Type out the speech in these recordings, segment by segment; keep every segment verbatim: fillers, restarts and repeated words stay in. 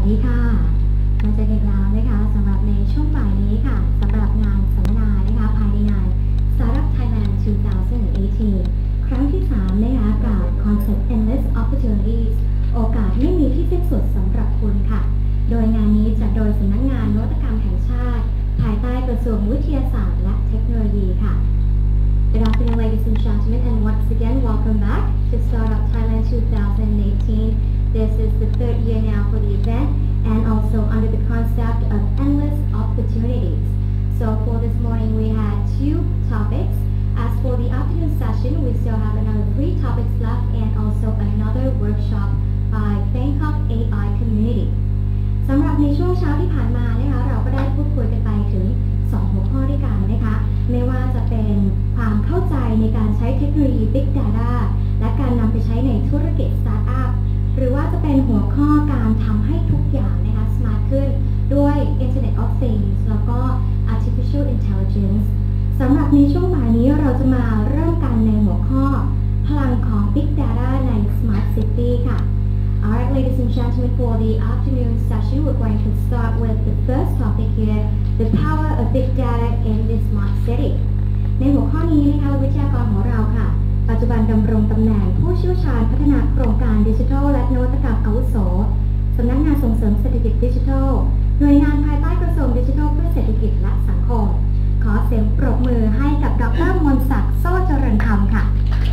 ดีค่ะมาเจอกันแล้วนะคะสำหรับในช่วงบ่ายนี้ค่ะสำหรับงานสัมมนานะคะภายในงาน Startup Thailand สองพันสิบแปด ครั้งที่สามนะคะกับคอนเซ็ปต์ Endless Opportunities โอกาสไม่มีที่สิ้นสุดสำหรับคุณค่ะโดยงานนี้จัดโดยสำนักงานนวัตกรรมแห่งชาติภายใต้กระทรวงวิทยาศาสตร์และเทคโนโลยีค่ะ Good afternoon, ladies and gentlemen, and once again, welcome back to Startup Thailand twenty eighteen. This is the third year now for the event, and also under the concept of endless opportunities. So for this morning, we had two topics. As for the afternoon session, we still have another three topics left, and also another workshop by Bangkok เอ ไอ Community. สำหรับในช่วงเช้าที่ผ่านมานะคะเราก็ได้พูดคุยกันไปถึงสองหัวข้อด้วยกันนะคะไม่ว่าจะเป็นความเข้าใจในการใช้เทคโนโลยี Big Data และการนำไปใช้ในธุรกิจ Startup หรือว่าจะเป็นหัวข้อการทำให้ทุกอย่างนะคะ smart ขึ้นด้วย Internet of Things แล้วก็ Artificial Intelligence สำหรับในช่วงบ่ายนี้เราจะมาเริ่มกันในหัวข้อพลังของ Big Data ใน Smart City ค่ะ Alright, ladies and gentlemen, for the afternoon session, we're going to start with the first topic here, the power of big data in the smart city. ในหัวข้อนี้นะคะวิทยากรของเราค่ะปัจจุบันดำรงตำแหน่งผู้เชี่ยวชาญพัฒนาโครงการดิจิทัลและนวัตกรรมอาวุโสสำนักงานส่งเสริมเศรษฐกิจดิจิทัลหน่วยงานภายใต้กระทรวงดิจิทัลเพื่อเศรษฐกิจและสังคมขอเสียงปรบมือให้กับดร.มนต์ศักดิ์โซ่เจริญธรรมค่ะ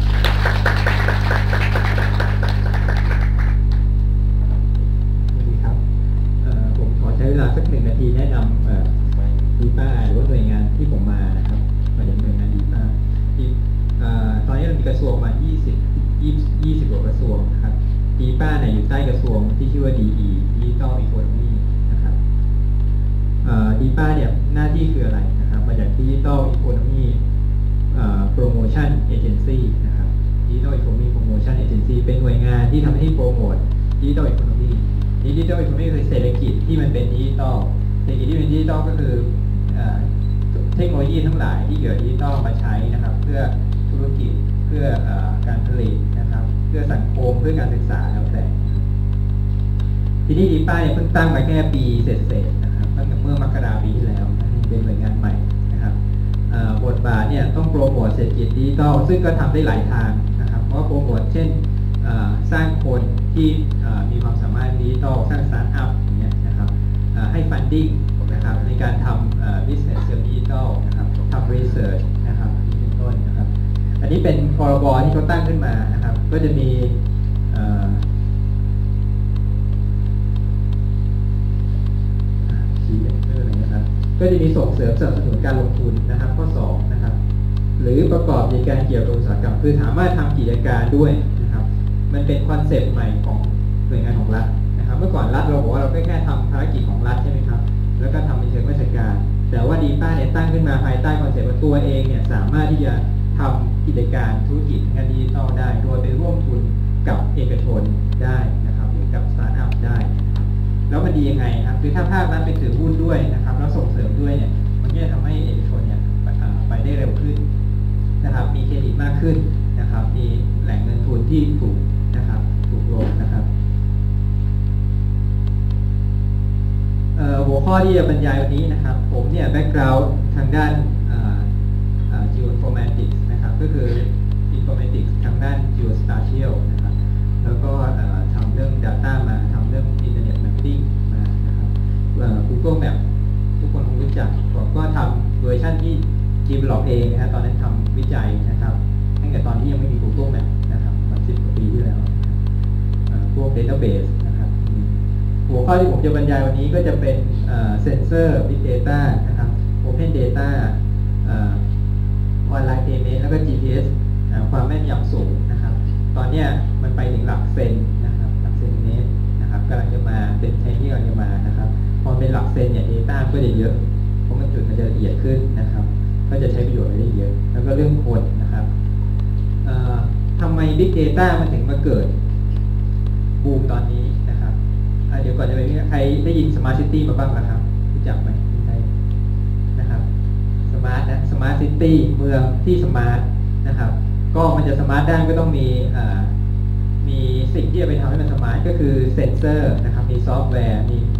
ใช้เวลาสักหนึ่งนาทีแนะนำดีป้าหรือว่าหน่วยงานที่ผมมานะครับมาจากหน่วยงานดีป้าที่ตอนนี้เรามีกระทรวงมายี่สิบ ยี่สิบกว่ากระทรวงนะครับดีป้าเนี่ยอยู่ใต้กระทรวงที่ชื่อว่า ดี อี Digital Economy นะครับดีป้าเนี่ยหน้าที่คืออะไรนะครับมาจาก Digital Economy Promotion Agency นะครับ Digital Economy Promotion Agency เป็นหน่วยงานที่ทำหน้าที่โปรโมท Digital Economyดิจิทัลอีโคโนมีคือเศรษฐกิจที่มันเป็นดิจิทัลเศรษฐกิจที่เป็นดิจิทัลก็คือเทคโนโลยีทั้งหลายที่เกี่ยวกับดิจิทัลมาใช้นะครับเพื่อธุรกิจเพื่อการผลิตนะครับเพื่อสังคมเพื่อการศึกษาแล้วแต่ทีนี้ดีป้าเนี่ยเพิ่งตั้งมาแค่ปีเศษๆนะครับตั้งแต่เมื่อมกราปีที่แล้วเป็นหน่วยงานใหม่นะครับบทบาทเนี่ยต้องโปรโมทเศรษฐกิจดิจิทัลซึ่งก็ทำได้หลายทางนะครับเพราะโปรโมทเช่นสร้างคนที่มีความสามารถดิจิทัลสร้างสตาร์ทอัพอย่างเงี้ยนะครับให้ฟันดิ้งนะครับในการทำ business เชิงดิจิทัลนะครับทำ research นะครับนี่เป็นต้นนะครับอันนี้เป็นพรบที่เขาตั้งขึ้นมานะครับก็จะมีชีเตอร์อะไรนะครับก็จะมีส่งเสริมสนับสนุนการลงทุนนะครับข้อสองนะครับหรือประกอบกิจการเกี่ยวกับอุตสาหกรรมคือสามารถทำกิจการด้วยนะครับมันเป็นคอนเซปต์ใหม่ของหน่วยงานของรัฐนะครับเมื่อก่อนรัฐเราบอกว่าเราแค่ทำภารกิจของรัฐใช่ไหมครับแล้วก็ทำเป็นเชิงราชการแต่ว่าดีป้าเนี่ยตั้งขึ้นมาภายใต้คอนเซปต์ว่าตัวเองเนี่ยสามารถที่จะทำกิจการธุรกิจงานดิจิทัลได้โดยไปร่วมทุนกับเอกชนได้นะครับหรือกับสตาร์ทอัพได้แล้วมันดียังไงครับคือถ้าภาครัฐไปถือหุ้นด้วยนะครับแล้วส่งเสริมด้วยเนี่ยมันก็จะทำให้เอกชนเนี่ยไปได้เร็วขึ้นนะครับมีเครดิตมากขึ้นนะครับมีแหล่งเงินทุนที่ถูกนะครับถูกลงนะครับหัวข้อที่จะบรรยายวันนี้นะครับผมเนี่ยแบ็กกราวด์ทางด้าน Geoinformatics นะครับก็คือ Informatics ทางด้าน Geospatial นะครับแล้วก็ทำเรื่อง Data มาทำเรื่อง Internet Mapping มานะครับ Google Map ทุกคนคงรู้จักผมก็ทำเวอร์ชันที่ develop เองนะฮะตอนนั้นทำวิจัยนะครับตั้งแต่ตอนที่ยังไม่มี Google Map นะครับมาสิบกว่าปีที่แล้วพวก Databaseหัวข้อที่ผมจะบรรยายวันนี้ก็จะเป็นเซนเซอร์ Big Data นะครับ Open Data ออนไลน์ Payment แล้วก็ จี พี เอส ความแม่นยำสูงนะครับตอนนี้มันไปถึงหลักเซนนะครับหลักเซนเมตรนะครับกำลังจะมาเป็นเทรนที่กำลังจะมานะครับพอเป็นหลักเซนเนี่ย Data ก็จะเยอะเพราะมันจุดมันจะละเอียดขึ้นนะครับก็จะใช้ประโยชน์ได้เยอะแล้วก็เรื่องคนนะครับทำไม Big Data มันถึงมาเกิดบูมตอนนี้นะครับเดี๋ยวก่อนจะไปนี่ใครได้ยิน Smart City มาบ้างนะครับรู้จักไหมใครนะครับ Smart นะ Smart City เมืองที่สมาร์ทนะครับก็มันจะสมาร์ทได้ก็ต้องมีมีสิ่งที่จะไปทำให้มันสมาร์ทก็คือเซ็นเซอร์นะครับมีซอฟต์แวร์มี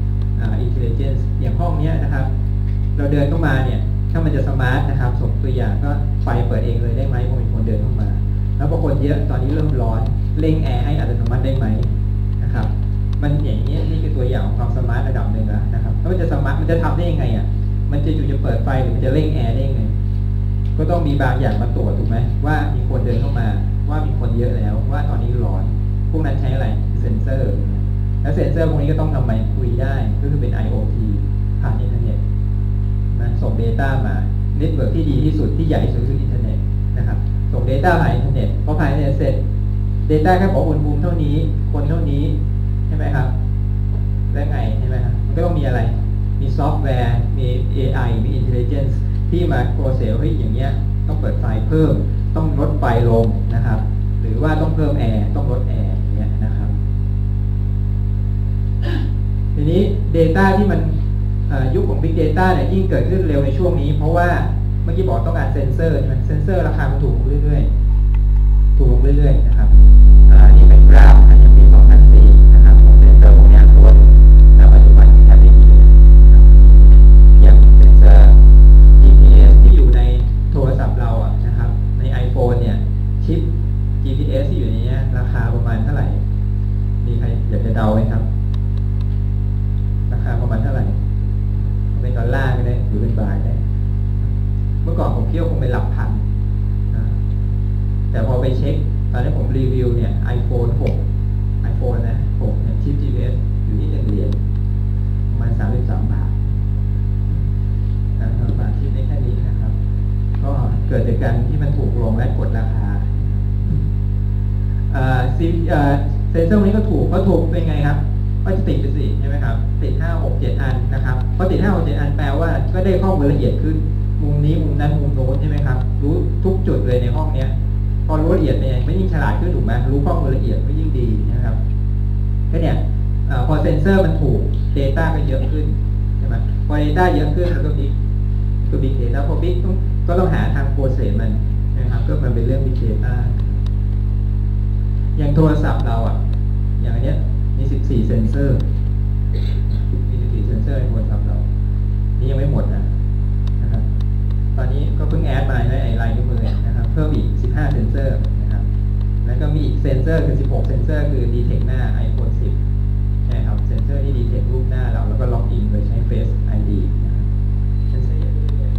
intelligence อย่างห้องนี้นะครับเราเดินเข้ามาเนี่ยถ้ามันจะสมาร์ทนะครับสมตัวอย่างก็ไฟเปิดเองเลยได้ไหมพอมีคนเดินเข้ามาแล้วบางคนเยอะตอนนี้เริ่มร้อนเร่งแอร์ให้อัตโนมัติได้ไหมนะครับมันอย่างนี้นี่คือตัวอย่างของความสมาร์ทระดับหนึ่งแล้วนะครับแล้วมันจะสมาร์ทมันจะทำได้ยังไงอ่ะมันจะอยู่จะเปิดไฟหรือมันจะเร่งแอร์ได้ยังไงก็ต้องมีบางอย่างมาตรวจถูกไหมว่ามีคนเดินเข้ามาว่ามีคนเยอะแล้วว่าตอนนี้ร้อนพวกนั้นใช้อะไรเซนเซอร์แล้วเซนเซอร์พวกนี้ก็ต้องทำไมคุยได้ก็คือเป็น ไอ โอ ที ผ่านอินเทอร์เน็ตนะส่ง Data มาเน็ตเวิร์กที่ดีที่สุดที่ใหญ่ที่สุดคืออินเทอร์เน็ตนะครับส่ง Data ผ่านอินเทอร์เน็ตพอผ่านอินเทอร์เน็ตเสร็จ Data แค่บอกอุณหภูมิเท่านี้คนเท่านี้ใช่ไหมครับแล้วไงใช่ไหมครับมันก็ต้องมีอะไรมีซอฟต์แวร์มี เอ ไอ มี Intelligence ที่มาโปรเซสเฮ้ยอย่างเงี้ยต้องเปิดไฟเพิ่มต้องลดไฟลงนะครับหรือว่าต้องเพิ่มแอร์ต้องลดแอร์อย่างเงี้ยนะครับทีนี้ Data ที่มันยุคของ Big Data เนี่ยยิ่งเกิดขึ้นเร็วในช่วงนี้เพราะว่าเมื่อกี้บอกต้องการเซนเซอร์ใช่ไหมเซนเซอร์ราคามันถูกเรื่อยๆถูกเรื่อยๆนะครับนี่เป็นกราฟอย่างปีสองพันสี่นะครับของเซนเซอร์พวกนี้ตัวณปัจจุบันแค่ไม่กี่อย่างเซนเซอร์ จี พี เอส ที่อยู่ในโทรศัพท์เราอ่ะนะครับใน iPhone เนี่ยชิป จี พี เอส ที่อยู่ในนี้ราคาประมาณเท่าไหร่มีใครอยากจะเดาไหมครับราคาประมาณเท่าไหร่เป็นดอลลาร์ก็ได้หรือเป็นบาทได้เมื่อก่อนผมเที่ยวคงเป็นหลักพันนะแต่พอไปเช็คตอนนี้ผมรีวิวเนี่ย iPhone หก iPhone นะหกเนี่ยชิป จี พี เอส อยู่ที่หนึ่งเหรียญประมาณสามสิบสามบาทสามสิบสามบาทชิปได้แค่นี้นะครับก็เกิดจากการที่มันถูกลงและกดราคาเอ่อซีเอ่อเซนเซอร์นี้ก็ถูกก็ถูกเป็นไงครับก็จะติดไปสิใช่ไหมครับติดห้า หก เจ็ดอันนะครับพอติดห้า หก เจ็ดอันแปลว่าก็ได้ข้อมูลละเอียดขึ้นมุมนี้มุมนั้นมุมโน้นใช่ไหมครับรู้ทุกจุดเลยในห้องเนี้ยพอรู้ละเอียดเนี่ยไม่ยิ่งฉลาดขึ้นถูกไหมรู้ข้อมูลละเอียดไม่ยิ่งดีนะครับก็เนี่ยพอเซนเซอร์มันถูก Data ก็เยอะขึ้นใช่ไหมพอ Data เยอะขึ้นแล้วก็บิ๊กตัว Big Data พอ Big ต้องก็ต้องหาทางโปรเซสมันนะครับก็มันเป็นเรื่อง Big Data อย่างโทรศัพท์เราอ่ะอย่างเนี้ยมีสิบสี่เซนเซอร์มีสิบสี่เซนเซอร์ในโทรศัพท์เรานี่ยังไม่หมดนะนะครับตอนนี้ก็เพิ่งแอดมาในไอไลน์นิ้วมือนะครับเพิ่มอีกสิบห้าเซนเซอร์นะครับแล้วก็มีอีกเซนเซอร์คือสิบหกเซนเซอร์คือดีเทคหน้า iPhone สิบใช่ครับเซนเซอร์ที่ดีเทครูปหน้าเราแล้วก็ล็อกอินโดยใช้ Face ไอ ดี นะครับเซนเซอร์เยอะเลย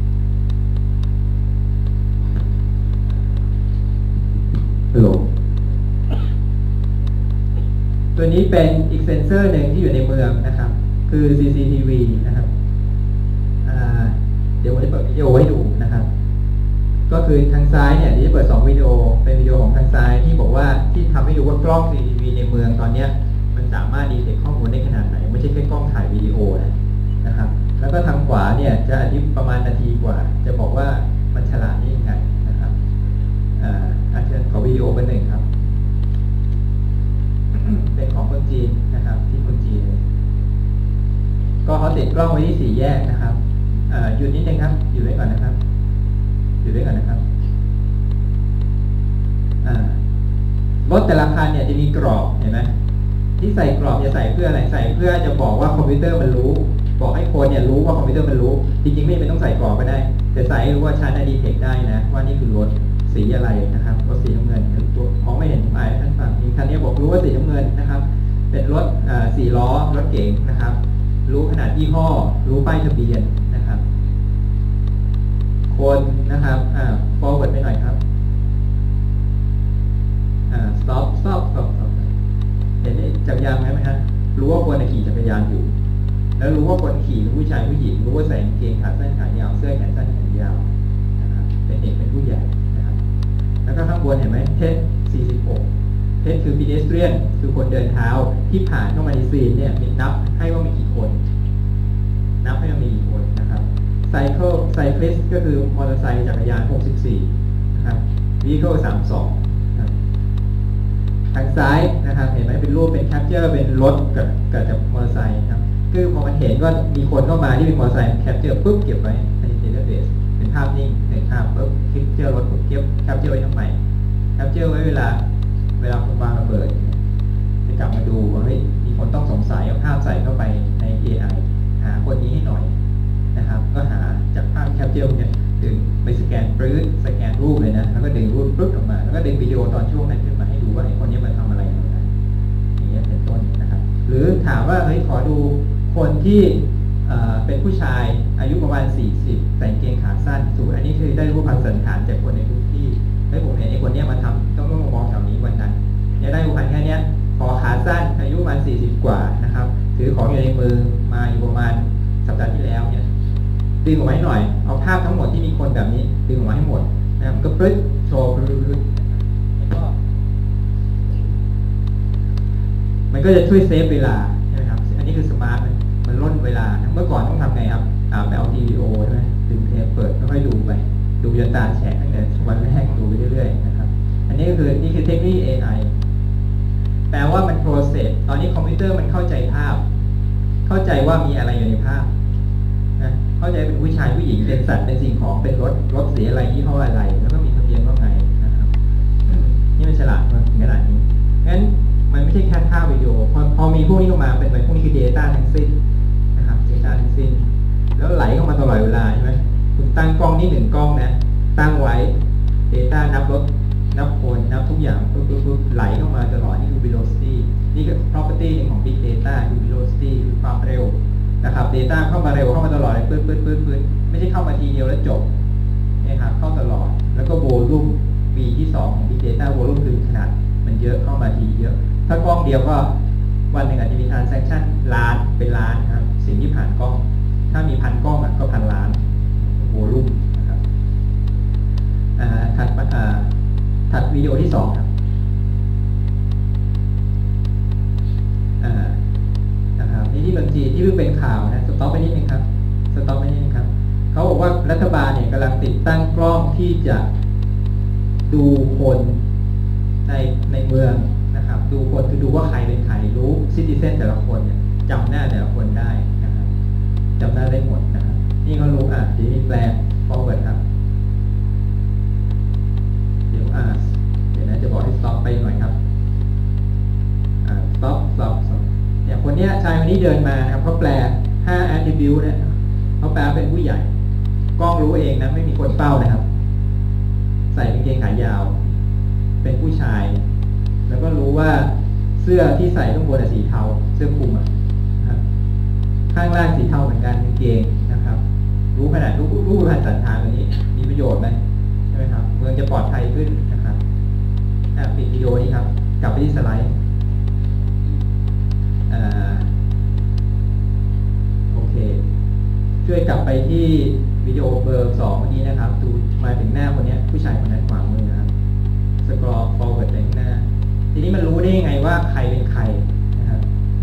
ฮัลโหลตัวนี้เป็นอีกเซนเซอร์หนึ่งที่อยู่ในเมืองนะครับคือ ซี ซี ที วี นะครับเดี๋ยวผมจะเปิดวิดีโอให้ดูนะครับก็คือทางซ้ายเนี่ยเดี๋ยวจะเปิดสองวิดีโอเป็นวิดีโอของทางซ้ายที่บอกว่าที่ทำให้ดูว่ากล้อง ซี ซี ที วี ในเมืองตอนนี้มันสามารถดีเทคข้อมูลได้ขนาดไหนไม่ใช่แค่กล้องถ่ายวิดีโอนะนะครับแล้วก็ทางขวาเนี่ยจะอธิบายประมาณนาทีกว่าจะบอกว่ามันฉลาดได้ยังไงนะครับอ่าอาจจะขอวิดีโอเป็นหนึ่งครับเป็นของคนจีนนะครับที่คนจีนก็เขาติดกล้องไว้ที่สี่แยกนะครับหยุดนิดนึงครับอยู่ไว้ก่อนนะครับอยู่ไว้ก่อนนะครับรถแต่ละคันเนี่ยจะมีกรอบเห็นไหมที่ใส่กรอบจะใส่เพื่ออะไรใส่เพื่อจะบอกว่าคอมพิวเตอร์มันรู้บอกให้คนเนี่ยรู้ว่าคอมพิวเตอร์มันรู้จริงๆไม่เป็นต้องใส่กรอบก็ได้แต่ใส่ให้รู้ว่าชั้นดีเทคได้นะว่านี่คือรถสีอะไรนะครับรถสีน้ำเงินตัวมองไม่เห็นหมายท่านฟังมีคันนี้บอกรู้ว่าสีน้ำเงินนะครับเป็นรถสี่ล้อรถเก๋งนะครับรู้ขนาดยี่ห้อรู้ป้ายทะเบียนนะครับคนนะครับอ่า forward ไปหน่อยครับอ่า stop stop stop stop เห็นจักรยานไหมฮะรู้ว่าคนขี่จักรยานอยู่แล้วรู้ว่าคนขี่เป็นผู้ชายผู้หญิงรู้ว่าใส่กางเกงขาสั้นขายาวเสื้อแขนสั้นแขนยาวนะครับเป็นเด็กเป็นผู้ใหญ่นะครับแล้วก็ข้างบนเห็นไหมเทสสี่สิบหกเทสคือ pedestrian คือคนเดินเท้าที่ผ่านเข้ามาในซีนเนี่ยมีนับให้ว่ามีกี่คนนับให้ว่ามีกี่คนนะครับ cycle cyclist ก็คือมอเตอร์ไซค์จักรยานหกสิบสี่นะครับ vehicle สามสิบสองทางซ้ายนะครับเห็นไหมเป็นรูปเป็น capture เป็นรถกับกับมอเตอร์ไซค์ครับคือพอมันเห็นก็มีคนเข้ามาที่เป็นมอเตอร์ไซค์ capture ปุ๊บเก็บไว้ใน database เป็นภาพนิ่งหนึ่งภาพปุ๊บ capture รถปุ๊บเก็บ capture ไว้ทำไม capture ไว้เวลาเวลาคนวางระเบิดจะกลับมาดูว่าเฮ้ยมีคนต้องสงสัยเอาภาพใส่เข้าไปใน เอ ไอ หาดียวเนี่ยดึงไปสแกนปรื้ดสแกนรูปเลยนะแล้วก็ดึงรูปปึ๊บออกมาแล้วก็ดึงวิดีโอตอนช่วงนั้นขึ้นมาให้ดูว่าไอ้คนนี้มันทำอะไรอย่างไรอย่างเงี้ยเป็นต้นนะครับหรือถามว่าเฮ้ยขอดูคนที่เป็นผู้ชายอายุประมาณสี่สิบใส่กางเกงขาสั้นสูงอันนี้คือได้รูปพันสันฐานจากคนในพื้นที่ให้ผมเห็นไอ้คนนี้มาทำต้องมองแถวนี้วันนั้นเนี่ยได้รูปพันแค่นี้ขอขาสั้นอายุประมาณสี่สิบกว่านะครับถือของอยู่ในมือมาอยู่ประมาณสัปดาห์ที่แล้วเนี่ยดึงออกมาให้หน่อยเอาภาพทั้งหมดที่มีคนแบบนี้ดึงออกมาให้หมดนะครับก็ปรึ๊ดโชว์ปรึ๊ดมันก็จะช่วยเซฟเวลาใช่ไหมครับอันนี้คือสมาร์ทมันลดเวลาเมื่อก่อนต้องทำไงครับอ่าไปเอาทีวีโอใช่ไหมดึงเทปเปิดค่อยๆดูไปดูจนตาแฉะตั้งแต่วันแรกดูไปเรื่อยๆนะครับอันนี้ก็คือนี่คือเทคโนโลยี เอ ไอ แปลว่ามัน process ตอนนี้คอมพิวเตอร์มันเข้าใจภาพเข้าใจว่ามีอะไรอยู่ในภาพนะเข้าใจเป็นผู้ชายผู้หญิงเป็นสัตว์เป็นสิ่งของเป็นรถรถสีอะไรยี่ห้ออะไรแล้วก็มีทะเบียนว่าไงนะครับนี่มันฉลาดมากขนาดนี้งั้นมันไม่ใช่แค่ภาพวิดีโอพอพอมีพวกนี้เข้ามาเป็นแบบพวกนี้คือ data ทั้งสิ้นนะครับ data ทั้งสิ้นแล้วไหลเข้ามาตลอดเวลาใช่ไหมคุณตั้งกล้องนี่หนึ่งกล้องนะตั้งไว้ data นับรถนับคนนับทุกอย่างปุ๊บปุ๊บปุ๊บไหลเข้ามาตลอดนี่คือ velocity นี่คือ property หนึ่งของ big data คือ velocity คือความเร็วนะครับ data เข้ามาเร็วเข้ามาตลอดเลยปื๊ดปื๊ดปื๊ดปื๊ดไม่ใช่เข้ามาทีเดียวแล้วจบนะครับเข้าตลอดแล้วก็ volume V ที่สองของ big data volume คือขนาดมันเยอะเข้ามาทีเยอะถ้ากล้องเดียวก็วันหนึ่งอาจจะมี transaction ล้านเป็นล้านครับสิ่งที่ผ่านกล้องถ้ามีพันกล้องก็พันล้าน volume นะครับถัดถัดวิดีโอที่สองครับนะครับนี่ที่บางทีที่เพิ่งเป็นข่าวนะสต็อปไปนิดนึงครับสต็อปไปนิดนึงครับเขาบอกว่ารัฐบาลเนี่ยกำลังติดตั้งกล้องที่จะดูคนในในเมืองนะครับดูคนคือดูว่าใครเป็นใครรู้ซิติเซนแต่ละคนเนี่ยจำหน้าแต่ละคนได้นะครับจำหน้าได้หมดนะครับนี่เขารู้อ่ะทีนี้แปล forward ครับเดี๋ยวอ่าเดี๋ยวนะจะบอกให้ stop ไปหน่อยครับอ่า stop stop stop เนี่ยคนนี้ชายคนนี้เดินมานะครับเขาแปลห้า attribute เนี่ยเขาแปลเป็นผู้ใหญ่กล้องรู้เองนะไม่มีคนเฝ้านะครับใส่กางเกงขายาวเป็นผู้ชายแล้วก็รู้ว่าเสื้อที่ใส่ข้างบนสีเทาเสื้อคลุมอ่ะข้างล่างสีเทาเหมือนกันกางเกงนะครับรู้ขนาดรู้รู้ผ่านสันฐานตัวนี้มีประโยชน์ไหมใช่ไหมครับเมืองจะปลอดภัยขึ้นนะครับปิดวิดีโอนี้ครับกลับไปที่สไลด์โอเคช่วยกลับไปที่วิดีโอเบอร์สองเมื่อกี้นะครับดูมาถึงหน้าคนนี้ผู้ชายคนนั้นขวามือนะครับสครอล forward ไปข้างหน้าทีนี้มันรู้ได้ยังไงว่าใครเป็นใครนะครับ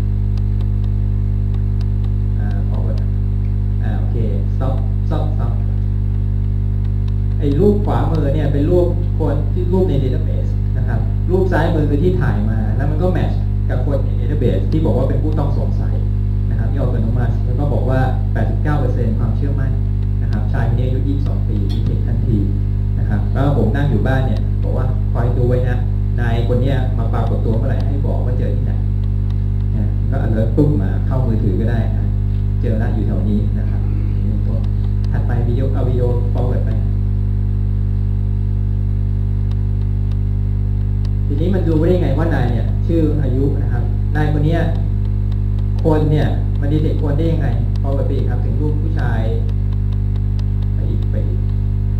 อ่า forward อ่าโอเค stop stop stop ไอ้รูปขวามือเนี่ยเป็นรูปคนที่รูปใน database นะครับรูปซ้ายมือคือที่ถ่ายมาแล้วมันก็แมทช์กับคนใน database ที่บอกว่าเป็นผู้ต้องสงสัยนะครับที่ออกเป็นออกมาแล้วก็บอกว่า แปดสิบเก้าเปอร์เซ็นต์ ความเชื่อมั่นนะครับชายคนนี้อายุยี่สิบสองปีมีเทคทันทีนะครับแล้วผมนั่งอยู่บ้านเนี่ยบอกว่าคอยดูไว้นะนายคนนี้มาปรากฏตัวเมื่อไหร่ให้บอกว่าเจอที่ไหนนะก็เอาเลยปุ๊บมาเข้ามือถือก็ได้นะเจอแล้วอยู่แถวนี้นะครับถัดไปวิดีโอเอาวิดีโอ forward ไปทีนี้มันดูได้ยังไงว่านายเนี่ยชื่ออายุนะครับนายคนนี้คนเนี่ยมันดีเทคคนได้ยังไง forward ไปอีกครับถึงรูปผู้ชายไปอีกไปอีก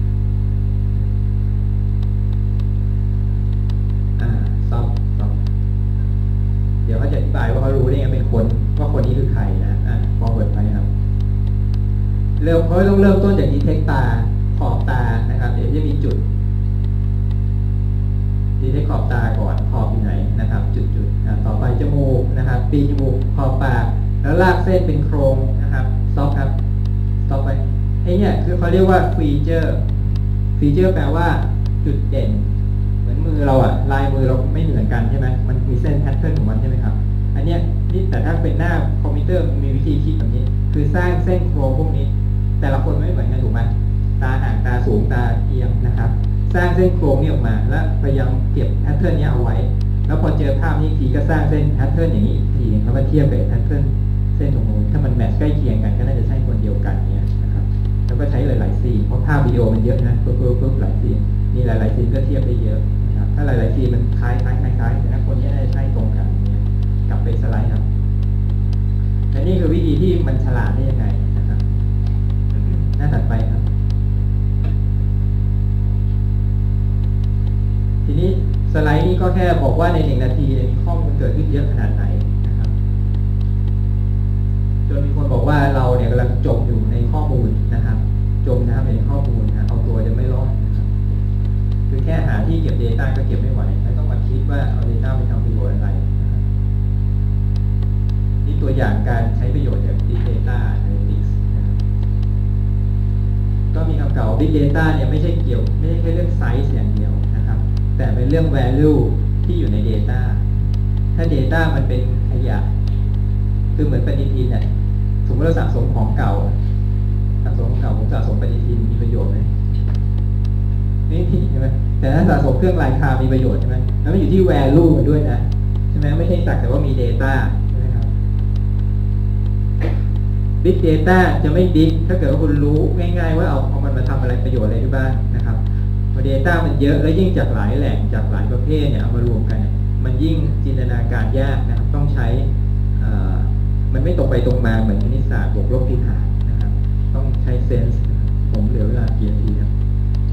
อ่า stop stop เดี๋ยวเขาจะอธิบายว่าเขารู้ได้ยังไงเป็นคนว่าคนนี้คือใครนะอ่า forward ไปครับเริ่มเขาต้องเริ่มต้นจากดีเทคตาขอบตานะครับเดี๋ยวจะมีจุดดีเทคขอบตาก่อนขอบอยู่ไหนนะครับจุดๆต่อไปจมูกนะครับปีจมูกขอบปากแล้วลากเส้นเป็นโครงนะครับ stop ครับ stop ไปไอ้เนี่ยคือเขาเรียกว่าฟีเจอร์ฟีเจอร์แปลว่าจุดเด่นเหมือนมือเราอะลายมือเราไม่เหมือนกันใช่ไหมมันมีเส้นแพทเทิร์นของมันใช่ไหมครับอันเนี้ยนี่แต่ถ้าเป็นหน้าคอมพิวเตอร์มีวิธีคิดแบบนี้คือสร้างเส้นโครงพวกนี้แต่ละคนไม่เหมือนกันถูกไหมตาห่างตาสูงตาเอียงนะครับสร้างเส้นโครงนี้ออกมาแล้วพยายามเก็บแพทเทิร์นนี้เอาไว้แล้วพอเจอภาพนี้ทีก็สร้างเส้นแพทเทิร์นอย่างนี้อีกทีแล้วมาเทียบกับแพทเทิร์นเส้นตรงนู้นถ้ามันแมทช์ใกล้เคียงกันก็น่าจะใช่คนเดียวกันเนี้ยนะครับแล้วก็ใช้หลายๆซีซีนเพราะภาพวิดีโอมันเยอะนะปุ๊บปุ๊บปุ๊บหลายซีนมีหลายๆซีนก็เทียบได้เยอะนะครับถ้าหลายๆซีนมันคล้ายคล้ายคล้ายคล้ายแต่ถ้าคนนี้ได้ใช่ตรงกันเนี่ยกลับไปสไลด์ครับและนี่คือวิธีที่มันฉลาดได้ยังไงนะครับหน้าถัดไปครับทีนี้สไลด์นี้ก็แค่บอกว่าในหนึ่งนาทีมีข้อมูลเกิดขึ้นเยอะขนาดไหนนะครับจนมีคนบอกว่าเราเนี่ยกำลังจมอยู่ในข้อมูลนะครับจมนะครับในข้อมูลนะเอาตัวจะไม่รอดนะครับคือแค่หาที่เก็บ Data ก็เก็บไม่ไหวแล้วต้องมาคิดว่าเอา Data ไปทำประโยชน์อะไรนะครับนี่ตัวอย่างการใช้ประโยชน์จาก Big Data Analytics นะครับก็มีคำกล่าว Big Data เนี่ยไม่ใช่เกี่ยวไม่ใช่แค่เรื่อง Size อย่างเดียวนะครับแต่เป็นเรื่อง value ที่อยู่ใน Data ถ้า Data มันเป็นขยะคือเหมือนปฏิทินเนี่ยสมมติเราสะสมของเก่าสะสมของเก่าผมสะสมปฏิทินมีประโยชน์ไหมไม่มีใช่ไหมแต่ถ้าสะสมเครื่องรายคามีประโยชน์ใช่ไหมแล้วมันอยู่ที่ value มันด้วยนะใช่ไหมไม่ใช่สักแต่ว่ามี Data ใช่ไหมครับ Big Data จะไม่ Big ถ้าเกิดว่าคุณรู้ง่ายๆว่าเอาเอามันมาทำอะไรประโยชน์อะไรได้บ้างนะครับพอ Data มันเยอะแล้วยิ่งจากหลายแหล่งจากหลายประเภทเนี่ยเอามารวมกันเนี่ยมันยิ่งจินตนาการยากนะครับต้องใช้มันไม่ตรงไปตรงมาเหมือนคณิตศาสตร์บวกลบคูณหารนะครับต้องใช้เซนส์ผมเหลือเวลากี่นาทีครับ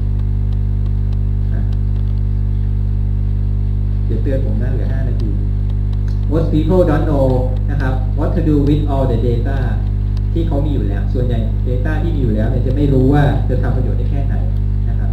เดี๋ยวเตือนผมนะเหลือห้านาที Most people don't know นะครับ what to do with all the data ที่เขามีอยู่แล้วส่วนใหญ่ data ที่มีอยู่แล้วเนี่ยจะไม่รู้ว่าจะทำประโยชน์ได้แค่ไหนนะครับ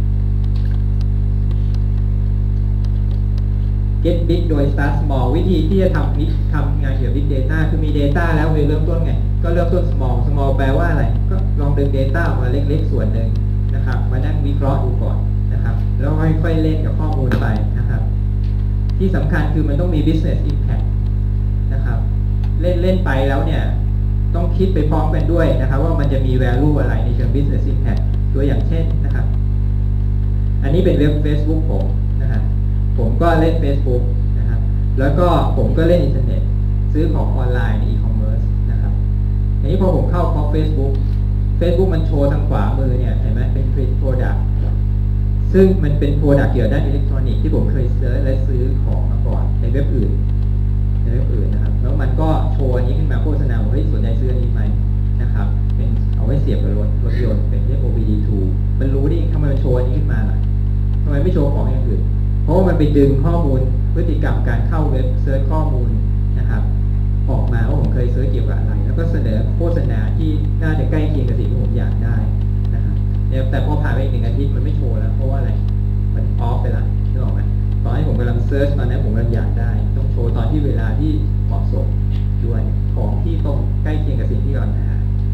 Get big โดย start small วิธีที่จะทำทำงานเกี่ยวกับ big data คือมี data แล้วเริ่มต้นไงก็เริ่มต้น small small แปลว่าอะไรก็ลองดึง data ออกมาเล็กๆส่วนหนึ่งนะครับมานั่งวิเคราะห์ดูก่อนนะครับแล้วค่อยๆเล่นกับข้อมูลไปนะครับที่สำคัญคือมันต้องมี business impact นะครับเล่นเล่นไปแล้วเนี่ยต้องคิดไปพร้อมกันด้วยนะครับว่ามันจะมี value อะไรในเชิง business impact ตัวอย่างเช่นนะครับอันนี้เป็นเว็บ Facebook ผมนะครับผมก็เล่น Facebook นะครับแล้วก็ผมก็เล่นอินเทอร์เน็ตซื้อของออนไลน์ใน e-commerce นะครับอันนี้พอผมเข้าพอ Facebook Facebook มันโชว์ทางขวามือเนี่ยเห็นไหมเป็น product ซึ่งมันเป็น product เกี่ยวกับด้านอิเล็กทรอนิกส์ที่ผมเคยเซิร์ชและซื้อของมาก่อนในเว็บอื่นในเว็บอื่นนะครับแล้วมันก็โชว์อันนี้ขึ้นมาโฆษณาว่าเฮ้ยสนใจซื้ออันนี้ไหมนะครับเป็นเอาไว้เสียบกับรถรถยนต์เป็นเรียก โอ บี ดี ทู มันรู้ดิทำไมมันโชว์อันนี้ขึ้นมาล่ะทำไมไม่โชว์ของอย่างอื่นเพราะว่ามันไปดึงข้อมูลพฤติกรรมการเข้าเว็บเซิร์ชข้อมูลนะครับออกมาว่าผมเคยเซิร์ชเกี่ยวกับอะไรแล้วก็เสนอโฆษณาที่น่าจะใกล้เคียงกับสิ่งที่ผมอยากได้นะครับแต่พอผ่านไปอีกหนึ่งอาทิตย์มันไม่โชว์แล้วเพราะว่าอะไรมันออฟไปแล้วนึกออกไหมตอนที่ผมกำลังเซิร์ชตอนนั้นผมกำลังอยากได้ต้องโชว์ตอนที่เวลาที่เหมาะสมด้วยของที่ตรงใกล้เคียงกับสิ่งที่เราหา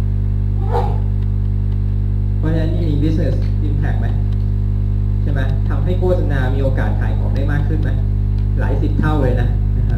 เพราะฉะนั้นนี่มี business impact ไหมใช่ไหมทำให้โฆษณามีโอกาสขายของได้มากขึ้นไหมหลายสิบเท่าเลยนะนะครับ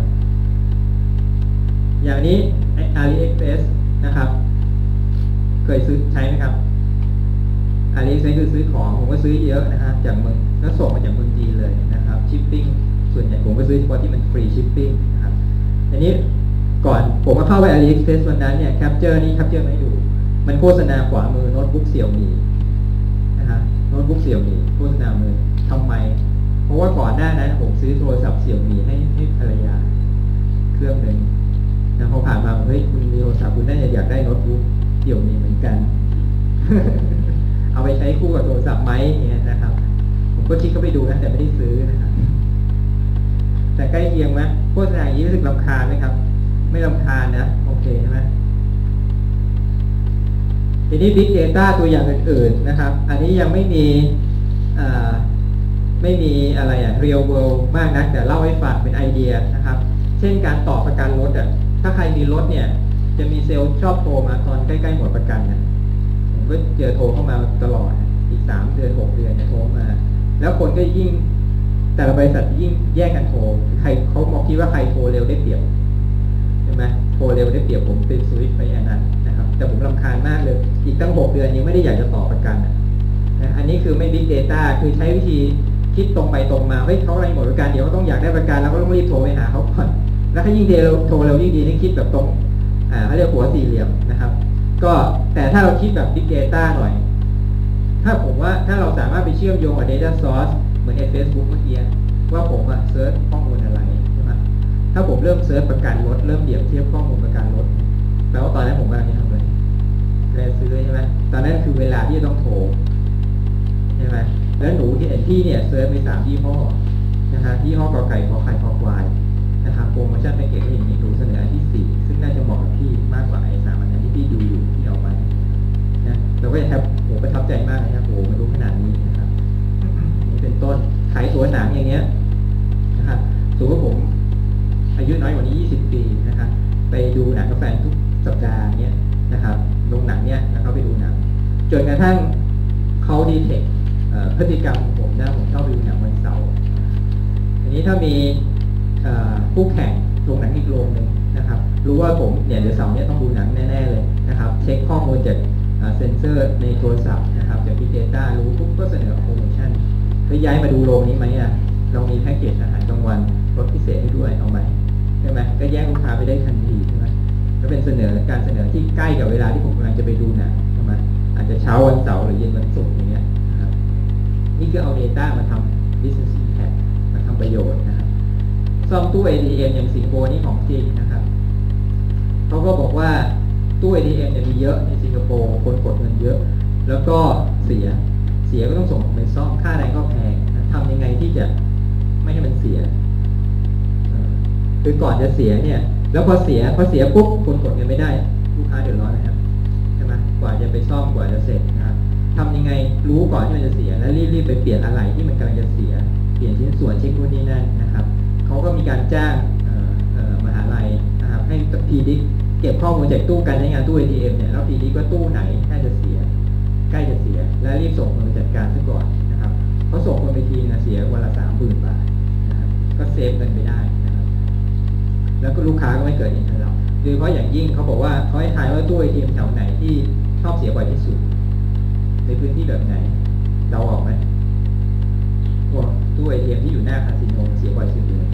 อย่างนี้ AliExpress นะครับเคยซื้อใช้ไหมครับ AliExpress คือซื้อของผมก็ซื้อเยอะนะฮะจากเมืองแล้วส่งมาจากเมืองจีนเลยนะครับชิปปิ้งส่วนใหญ่ผมก็ซื้อเฉพาะที่มันฟรีชิปปิ้งนะครับอันนี้ก่อนผมก็เข้าไป AliExpress วันนั้นเนี่ยแคปเจอร์นี่แคปเจอร์มาให้ดูมันโฆษณาขวามือโน้ตบุ๊กเสี่ยวมีนะฮะโน้ตบุ๊กเสี่ยวมีโฆษณามือทำไมเพราะว่าก่อนหน้านั้นผมซื้อโทรศัพท์เสี่ยวมีให้ให้ภรรยาเครื่องหนึ่งนะพอผ่านมาเฮ้ยคุณมีโทรศัพท์คุณน่าจะอยากได้โน้ตบุ๊กเสี่ยวมีเหมือนกัน เอาไปใช้คู่กับโทรศัพท์ไหมเนี่ยนะครับผมก็คลิกเข้าไปดูนะแต่ไม่ได้ซื้อนะครับแต่ใกล้เคียงไหมโฆษณาอย่างนี้รู้สึกรำคาญไหมครับไม่รำคาญนะโอเคใช่ไหมทีนี้ Big Data ตัวอย่างอื่นๆนะครับอันนี้ยังไม่มีไม่มีอะไรอะ real world มากนะแต่เล่าให้ฟังเป็นไอเดียนะครับเช่นการต่อประกันรถอะถ้าใครมีรถเนี่ยจะมีเซลล์ชอบโทรมาตอนใกล้ๆหมดประกันนะผมก็เจอโทรเข้ามาตลอดอีกสามเดือนหกเดือนเนี่ยโทรมาแล้วคนก็ยิ่งแต่ละบริษัทยิ่งแย่งกันโทรใครเขามองคิดว่าใครโทรเร็วได้เปรียบใช่ไหมโทรเร็วได้เปรียบผมเป็นสวิตช์ไปอันนั้นนะครับแต่ผมรำคาญมากเลยอีกตั้งหกเดือนยังไม่ได้อยากจะต่อประกันนะอันนี้คือไม่ Big Data คือใช้วิธีคิดตรงไปตรงมาเฮ้ยเขาอะไรหมดประกันเดี๋ยวเขาต้องอยากได้ประกันแล้วก็ต้องรีบโทรไปหาเขาก่อนแล้วถ้ายิ่งเร็วโทรเร็วยิ่งดีนี่คิดแบบตรงอ่าเขาเรียกหัวสี่เหลี่ยมนะครับก็แต่ถ้าเราคิดแบบ Big Data หน่อยถ้าผมว่าถ้าเราสามารถไปเชื่อมโยงกับ data source เหมือนใน Facebook เมื่อกี้ว่าผมอะเซิร์ชข้อมูลอะไรใช่ไหมถ้าผมเริ่มเซิร์ชประกันรถเริ่มเปรียบเทียบข้อมูลประกันรถแปลว่าตอนนั้นผมกำลังจะทำอะไรแลซื้อใช่ไหมตอนนั้นคือเวลาที่จะต้องโทรใช่ไหมแล้วหนูที่เห็นที่เนี่ยเซิร์ชไปสามยี่ห้อนะฮะยี่ห้อกอไก่ขอไข่คอควายนะครับโปรโมชั่นแพ็กเกจก็อย่างนี้หนูเสนออันที่สี่ซึ่งน่าจะเหมาะกับพี่มากกว่าไอ้สามอันนั้นที่พี่ดูอยู่ที่เอามานะเราก็จะแทบโหประทับใจมากเลยนะโหมันรู้ขนาดนี้นะครับนี่เป็นต้นขายตัวหนังอย่างเงี้ยนะครับสมมติว่าผมอายุน้อยกว่านี้ยี่สิบปีนะครับไปดูหนังกับแฟนทุกสัปดาห์เนี้ยนะครับโรงหนังเนี้ยแล้วเขาไปดูหนังจนกระทั่งเขาดีเทคพฤติกรรมของผมนะผมชอบไปดูหนังวันเสาร์อันนี้ถ้ามีคู่แข่งโรงหนังอีกโรงหนึ่งนะครับรู้ว่าผมเนี่ยเดี๋ยวเสาร์นี้ต้องดูหนังแน่ๆเลยนะครับเช็คข้อมูลจากเซ็นเซอร์ในโทรศัพท์นะครับจาก Big Data รู้ปุ๊บก็เสนอโปรโมชั่นเฮ้ยย้ายมาดูโรงนี้ไหมอ่ะเรามีแพ็กเกจอาหารกลางวันลดพิเศษให้ด้วยเอาไหมใช่ไหมก็แย่งลูกค้าไปได้ทันทีใช่ไหมก็เป็นเสนอการเสนอที่ใกล้กับเวลาที่ผมกำลังจะไปดูหนังใช่ไหมอาจจะเช้าวันเสาร์หรือเย็นวันศุกร์อย่างเงี้ยนะครับนี่คือเอา Data มาทำ Business Impact มาทำประโยชน์นะครับซ่อมตู้ เอ ที เอ็ม อย่างสิงคโปร์นี่ของจริงนะครับเขาก็บอกว่าตู้ เอ ที เอ็ม จะมีเยอะในสิงคโปร์คนกดเงินเยอะแล้วก็เสียเสียก็ต้องส่งไปซ่อมค่าแรงก็แพงทำยังไงที่จะไม่ให้มันเสียคือก่อนจะเสียเนี่ยแล้วพอเสียพอเสียปุ๊บคนกดเงินไม่ได้ลูกค้าเดือดร้อนนะครับใช่ไหมกว่าจะไปซ่อมกว่าจะเสร็จนะครับทำยังไงรู้ก่อนที่มันจะเสียแล้วรีบๆไปเปลี่ยนอะไรที่มันกำลังจะเสียเปลี่ยนชิ้นส่วนเช็คนู่นนี่นั่นนะครับเขาก็มีการจ้างมหาลัยนะครับให้พีดิกเก็บข้อมูลจากตู้การใช้งานตู้ เอ ที เอ็ม เนี่ยแล้วพีดิกว่าตู้ไหนน่าจะเสียใกล้จะเสียแล้วรีบส่งคนไปจัดการซะก่อนนะครับเขาส่งคนไปทีนะเสียวันละสามหมื่นบาทนะครับก็เซฟเงินไปได้นะครับแล้วก็ลูกค้าก็ไม่เกิดอินเทอร์เน็ตโดยเฉพาะอย่างยิ่งเขาบอกว่าเขาให้ทายว่าตู้ เอ ที เอ็ม แถวไหนที่ชอบเสียบ่อยที่สุดในพื้นที่แบบไหนเราออกไหมพวกตู้ เอ ที เอ็ม ที่อยู่หน้าคาสิโนเสียบ่อยสุดเลย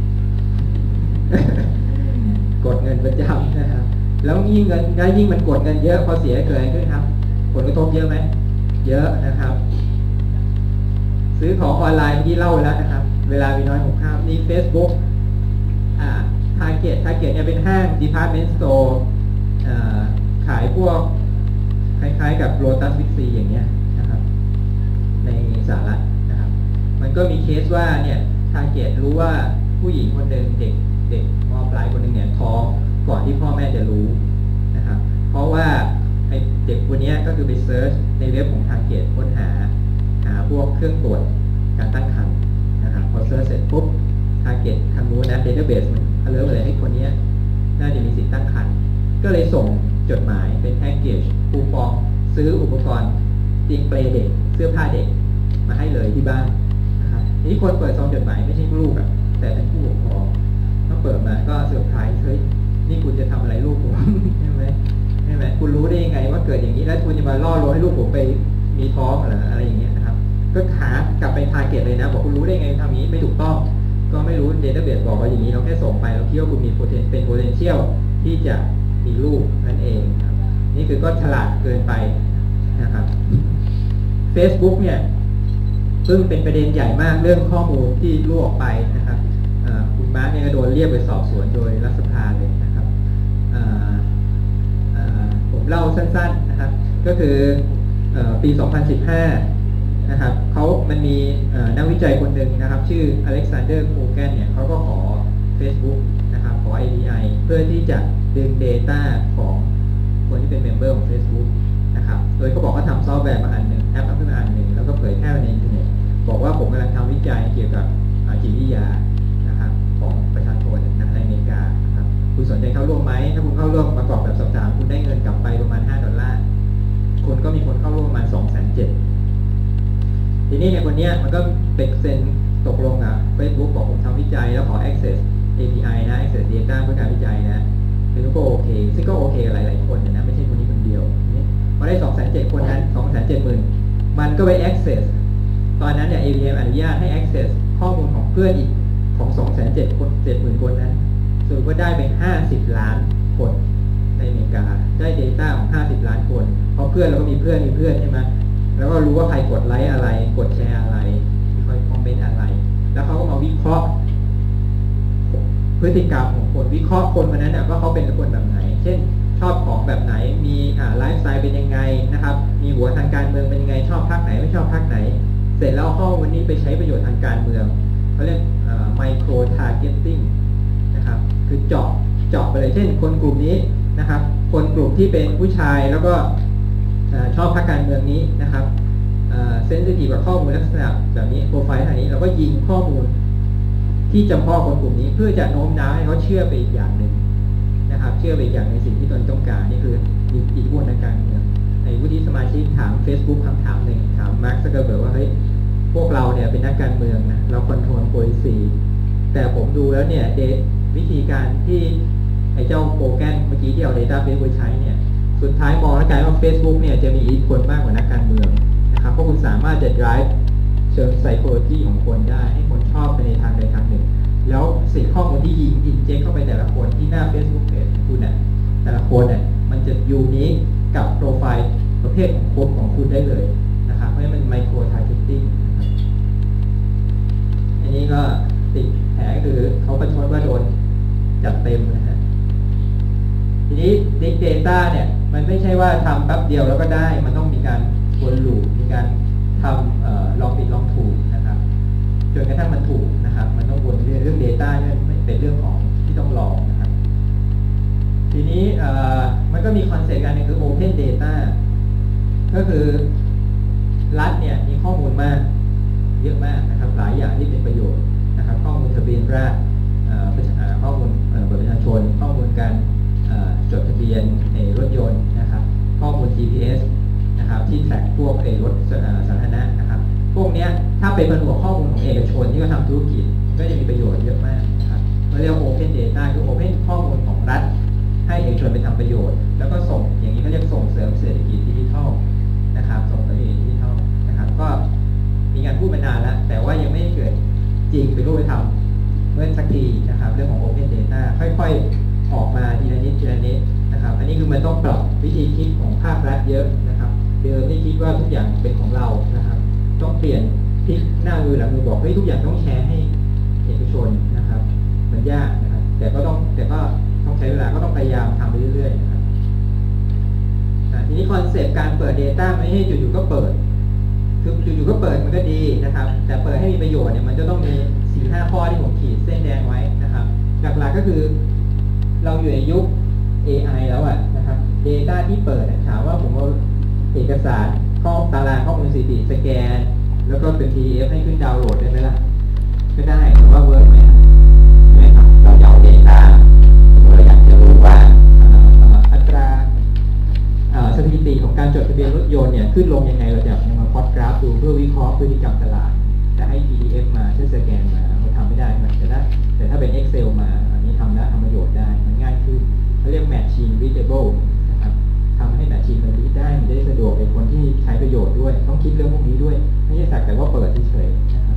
กดเงินประจำนะครับแล้วยิ่งเงินได้ยิ่งมันกดเงินเยอะพอเสียเกิดอะไรขึ้นครับผลกระทบเยอะไหมเยอะนะครับซื้อของออนไลน์ที่เล่าไปแล้วนะครับเวลามีน้อยหกข้ามนี่ Facebook อ่า Target Target เนี่ยเป็นห้าง Department Store อ่าขายพวกคล้ายๆกับ Lotus Big C อย่างเงี้ยนะครับในสหรัฐนะครับมันก็มีเคสว่าเนี่ย Target รู้ว่าผู้หญิงคนหนึ่งเด็กเด็กม.ปลายคนหนึ่งเนี่ยท้องก่อนที่พ่อแม่จะรู้นะครับเพราะว่าไอ้เด็กคนนี้ก็คือไปเซิร์ชในเว็บของ Target ค้นหาหาพวกเครื่องตรวจการตั้งครรภ์นะครับพอเซิร์ชเสร็จปุ๊บ Target ทางนู้นนะ Database มันอเลิร์ทเลยให้คนนี้น่าจะมีสิทธิ์ตั้งครรภ์ก็เลยส่งจดหมายเป็นแพ็กเกจคูปองซื้ออุปกรณ์เตียงเปลเด็กเสื้อผ้าเด็กมาให้เลยที่บ้านนะครับนี่คนเปิดซองจดหมายไม่ใช่ลูกอะแต่เป็นผู้ปกครองต้องเปิดมาก็เซอร์ไพรส์เฮ้ยนี่คุณจะทำอะไรลูกผม ใช่ไหมใช่ไหมคุณรู้ได้ยังไงว่าเกิดอย่างนี้แล้วคุณจะมาล่อลวงให้ลูกผมไปมีท้องหรืออะไรอย่างเงี้ยนะครับก็หากลับไปทาร์เก็ตเลยนะบอกคุณรู้ได้ไงทำอย่างนี้ไม่ถูกต้องก็ไม่รู้เดต้าเบสบอกว่าอย่างนี้เราแค่ส่งไปเราคิดว่าคุณมีเป็น potential ที่จะมีลูกนั่นเองครับนี่คือก็ฉลาดเกินไปนะครับ Facebook เนี่ยซึ่งเป็นประเด็นใหญ่มากเรื่องข้อมูลที่รั่วออกไปนะครับคุณมาร์คเนี่ยก็โดนเรียกไปสอบสวนโดยรัฐสภาเลยนะครับผมเล่าสั้นๆนะครับก็คือปีสองพันสิบห้านะครับเขามันมีนักวิจัยคนหนึ่งนะครับชื่ออเล็กซานเดอร์โคแกนเนี่ยเขาก็ขอ Facebook นะครับขอ เอ พี ไอ เพื่อที่จะดึง Data ของคนที่เป็นเมมเบอร์ของ Facebook นะครับโดยเขาบอกเขาทำซอฟต์แวร์มาอันหนึ่งแอปขึ้นมาอันหนึ่งแล้วก็เผยแพร่ในอินเทอร์เน็ตบอกว่าผมกำลังทำวิจัยเกี่ยวกับจิตวิทยานะครับของประชาชนในอเมริกาครับคุณสนใจเข้าร่วมไหมถ้าคุณเข้าร่วมประกอบแบบสอบถามคุณได้เงินกลับไปประมาณห้าดอลลาร์คนก็มีคนเข้าร่วมประมาณ สองแสนเจ็ดหมื่น ทีนี้ในคนนี้มันก็เป็นเซ็นตกลงกับ Facebook บอกผมทำวิจัยแล้วขอ access เอ พี ไอ นะ access data เพื่อการวิจัยนะFacebook ก็โอเคซึ่งก็โอเคหลายๆคนนะไม่ใช่คนนี้คนเดียวพอได้ สองแสนเจ็ด คนนั้น สองแสนเจ็ดหมื่น มันก็ไป access ตอนนั้นเนี่ย เอ พี ไอ อนุญาตให้ access ข้อมูลของเพื่อนอีกของ สองแสนเจ็ด คน เจ็ดหมื่น คนนั้นสรุปว่าได้ไปห้าสิบล้านคนในอเมริกาได้ data ของห้าสิบล้านคนเพราะเพื่อนเราก็มีเพื่อนมีเพื่อนใช่ไหมแล้วก็รู้ว่าใครกดไลค์อะไรกดแชร์อะไรใครคอมเมนต์อะไรแล้วเขาก็มาวิเคราะห์พฤติกรรมของคนวิเคราะห์คนคนนั้นว่าเขาเป็นคนแบบไหนเช่นชอบของแบบไหนมีไลฟ์สไตล์เป็นยังไงนะครับมีหัวทางการเมืองเป็นยังไงชอบพรรคไหนไม่ชอบพรรคไหนเสร็จแล้วข้อมูลนี้ไปใช้ประโยชน์ทางการเมืองเขาเรียกไมโครทาร์เก็ตติ้งนะครับคือเจาะเจาะไปเลยเช่นคนกลุ่มนี้นะครับคนกลุ่มที่เป็นผู้ชายแล้วก็ชอบพรรคการเมืองนี้นะครับเซนซิทีฟกับข้อมูลลักษณะแบบนี้โปรไฟล์ทางนี้เราก็ยิงข้อมูลที่จำเพาะคนกลุ่มนี้เพื่อจะโน้มน้าวให้เขาเชื่อไปอีกอย่างหนึ่งนะครับเชื่อไปอีกอย่างในสิ่งที่ตนต้องการนี่คืออิทธิพลทางการเมืองในวุฒิสมาชิกถาม Facebook คำถามหนึ่งถามมาร์ค ซักเคอร์เบิร์กว่าเฮ้ยพวกเราเนี่ยเป็นนักการเมืองนะเราคอนโทรลโพลิซีแต่ผมดูแล้วเนี่ยเดทวิธีการที่ไอ้เจ้าโปรแกรมเมื่อกี้ที่เอา Database ไปใช้เนี่ยสุดท้ายมองแล้วกลายว่า Facebook เนี่ยจะมีอิทธิพลมากกว่านักการเมืองนะครับเพราะคุณสามารถจะ drive เชิง psychology ของคนได้ให้คนชอบไปในทางใดทางหนึ่งแล้วสิ่งข้อมูลที่ยิงอินเจคเข้าไปแต่ละคนที่หน้า Facebook Page ของคุณเนี่ยแต่ละคนเนี่ยมันจะยูนิคกับโปรไฟล์ประเภทของโค้ดของคุณได้เลยนะครับเพราะฉะนั้นมันไมโครทาร์เก็ตติ้งนะครับอันนี้ก็ติดแผลคือเขาประชดว่าโดนจัดเต็มนะฮะทีนี้ Big Data เนี่ยมันไม่ใช่ว่าทำแป๊บเดียวแล้วก็ได้มันต้องมีการวนลูปมีการทำลองผิดลองถูกนะครับจนกระทั่งมันถูกนะครับมันต้องวนเรื่องเรื่อง Data เนี่ยเป็นเรื่องของที่ต้องลองนะครับทีนี้มันก็มีคอนเซ็ปต์การนึงคือ Open Data ก็คือรัฐเนี่ยมีข้อมูลมากเยอะมากนะครับหลายอย่างที่เป็นประโยชน์นะครับข้อมูลทะเบียนราษฎร์ข้อมูลบัตรประชาชนข้อมูลการจดทะเบียนในรถยนต์นะครับข้อมูล จี พี เอส นะครับที่แทร็กพวกไอ้รถสาธารณะนะครับพวกนี้ถ้าไปผนวกข้อมูลของเอกชนที่เขาทำธุรกิจก็จะมีประโยชน์เยอะมากนะครับเราเรียก Open Data คือ Open ข้อมูลของรัฐให้เอกชนไปทำประโยชน์แล้วก็ส่งอย่างนี้ก็เรียกส่งเสริมเศรษฐกิจดิจิทัลนะครับส่งเสริมเศรษฐกิจดิจิทัลนะครับก็มีการพูดมานานแล้วแต่ว่ายังไม่เกิดจริงเป็นรูปธรรมเมื่อสักทีนะครับเรื่องของ Open Data ค่อยๆออกมาทีละนิดทีละนิดนะครับอันนี้คือมันต้องปรับวิธีคิดของภาครัฐเยอะนะครับเดิมที่คิดว่าทุกอย่างเป็นของเรานะครับต้องเปลี่ยนพลิกหน้ามือหลังมือบอกเฮ้ยทุกอย่างต้องแชร์ให้เอกชนนะครับมันยากนะครับแต่ก็ต้องแต่ก็ต้องใช้เวลาก็ต้องพยายามทำไปเรื่อยๆนะครับทีนี้คอนเซปต์การเปิด Data ไม่ให้อยู่ๆก็เปิดคืออยู่ๆก็เปิดมันก็ดีนะครับแต่เปิดให้มีประโยชน์เนี่ยมันจะต้องมี สี่ห้า ข้อที่ผมขีดเส้นแดงไว้นะครับหลักๆก็คือเราอยู่ในยุค เอ ไอ แล้วอ่ะนะครับ Data ที่เปิดถามว่าผมเอาเอกสารข้อตารางข้อมูลสถิติสแกนแล้วก็เป็น พี ดี เอฟ ให้ขึ้นดาวน์โหลดได้ไหมล่ะก็ได้แต่ว่าเวิร์กไหมใช่ไหมครับเราจะเอา Data เราอยากจะรู้ว่าอัตราสถิติของการจดทะเบียนรถยนต์เนี่ยขึ้นลงยังไงเราจะมาพล็อตกราฟดูเพื่อวิเคราะห์พฤติกรรมตลาดจะให้ พี ดี เอฟ มาช่วยสแกนมาเราทำไม่ได้มันจะได้แต่ถ้าเป็น Excel มาอันนี้ทำได้ทำประโยชน์ได้มันง่ายขึ้นเขาเรียก Machine Readable นะครับทำให้ Machine มันรีดได้มันจะได้สะดวกเป็นคนที่ใช้ประโยชน์ด้วยต้องคิดเรื่องพวกนี้ด้วยไม่ใช่สักแต่ว่าเปิดเฉยๆนะครับ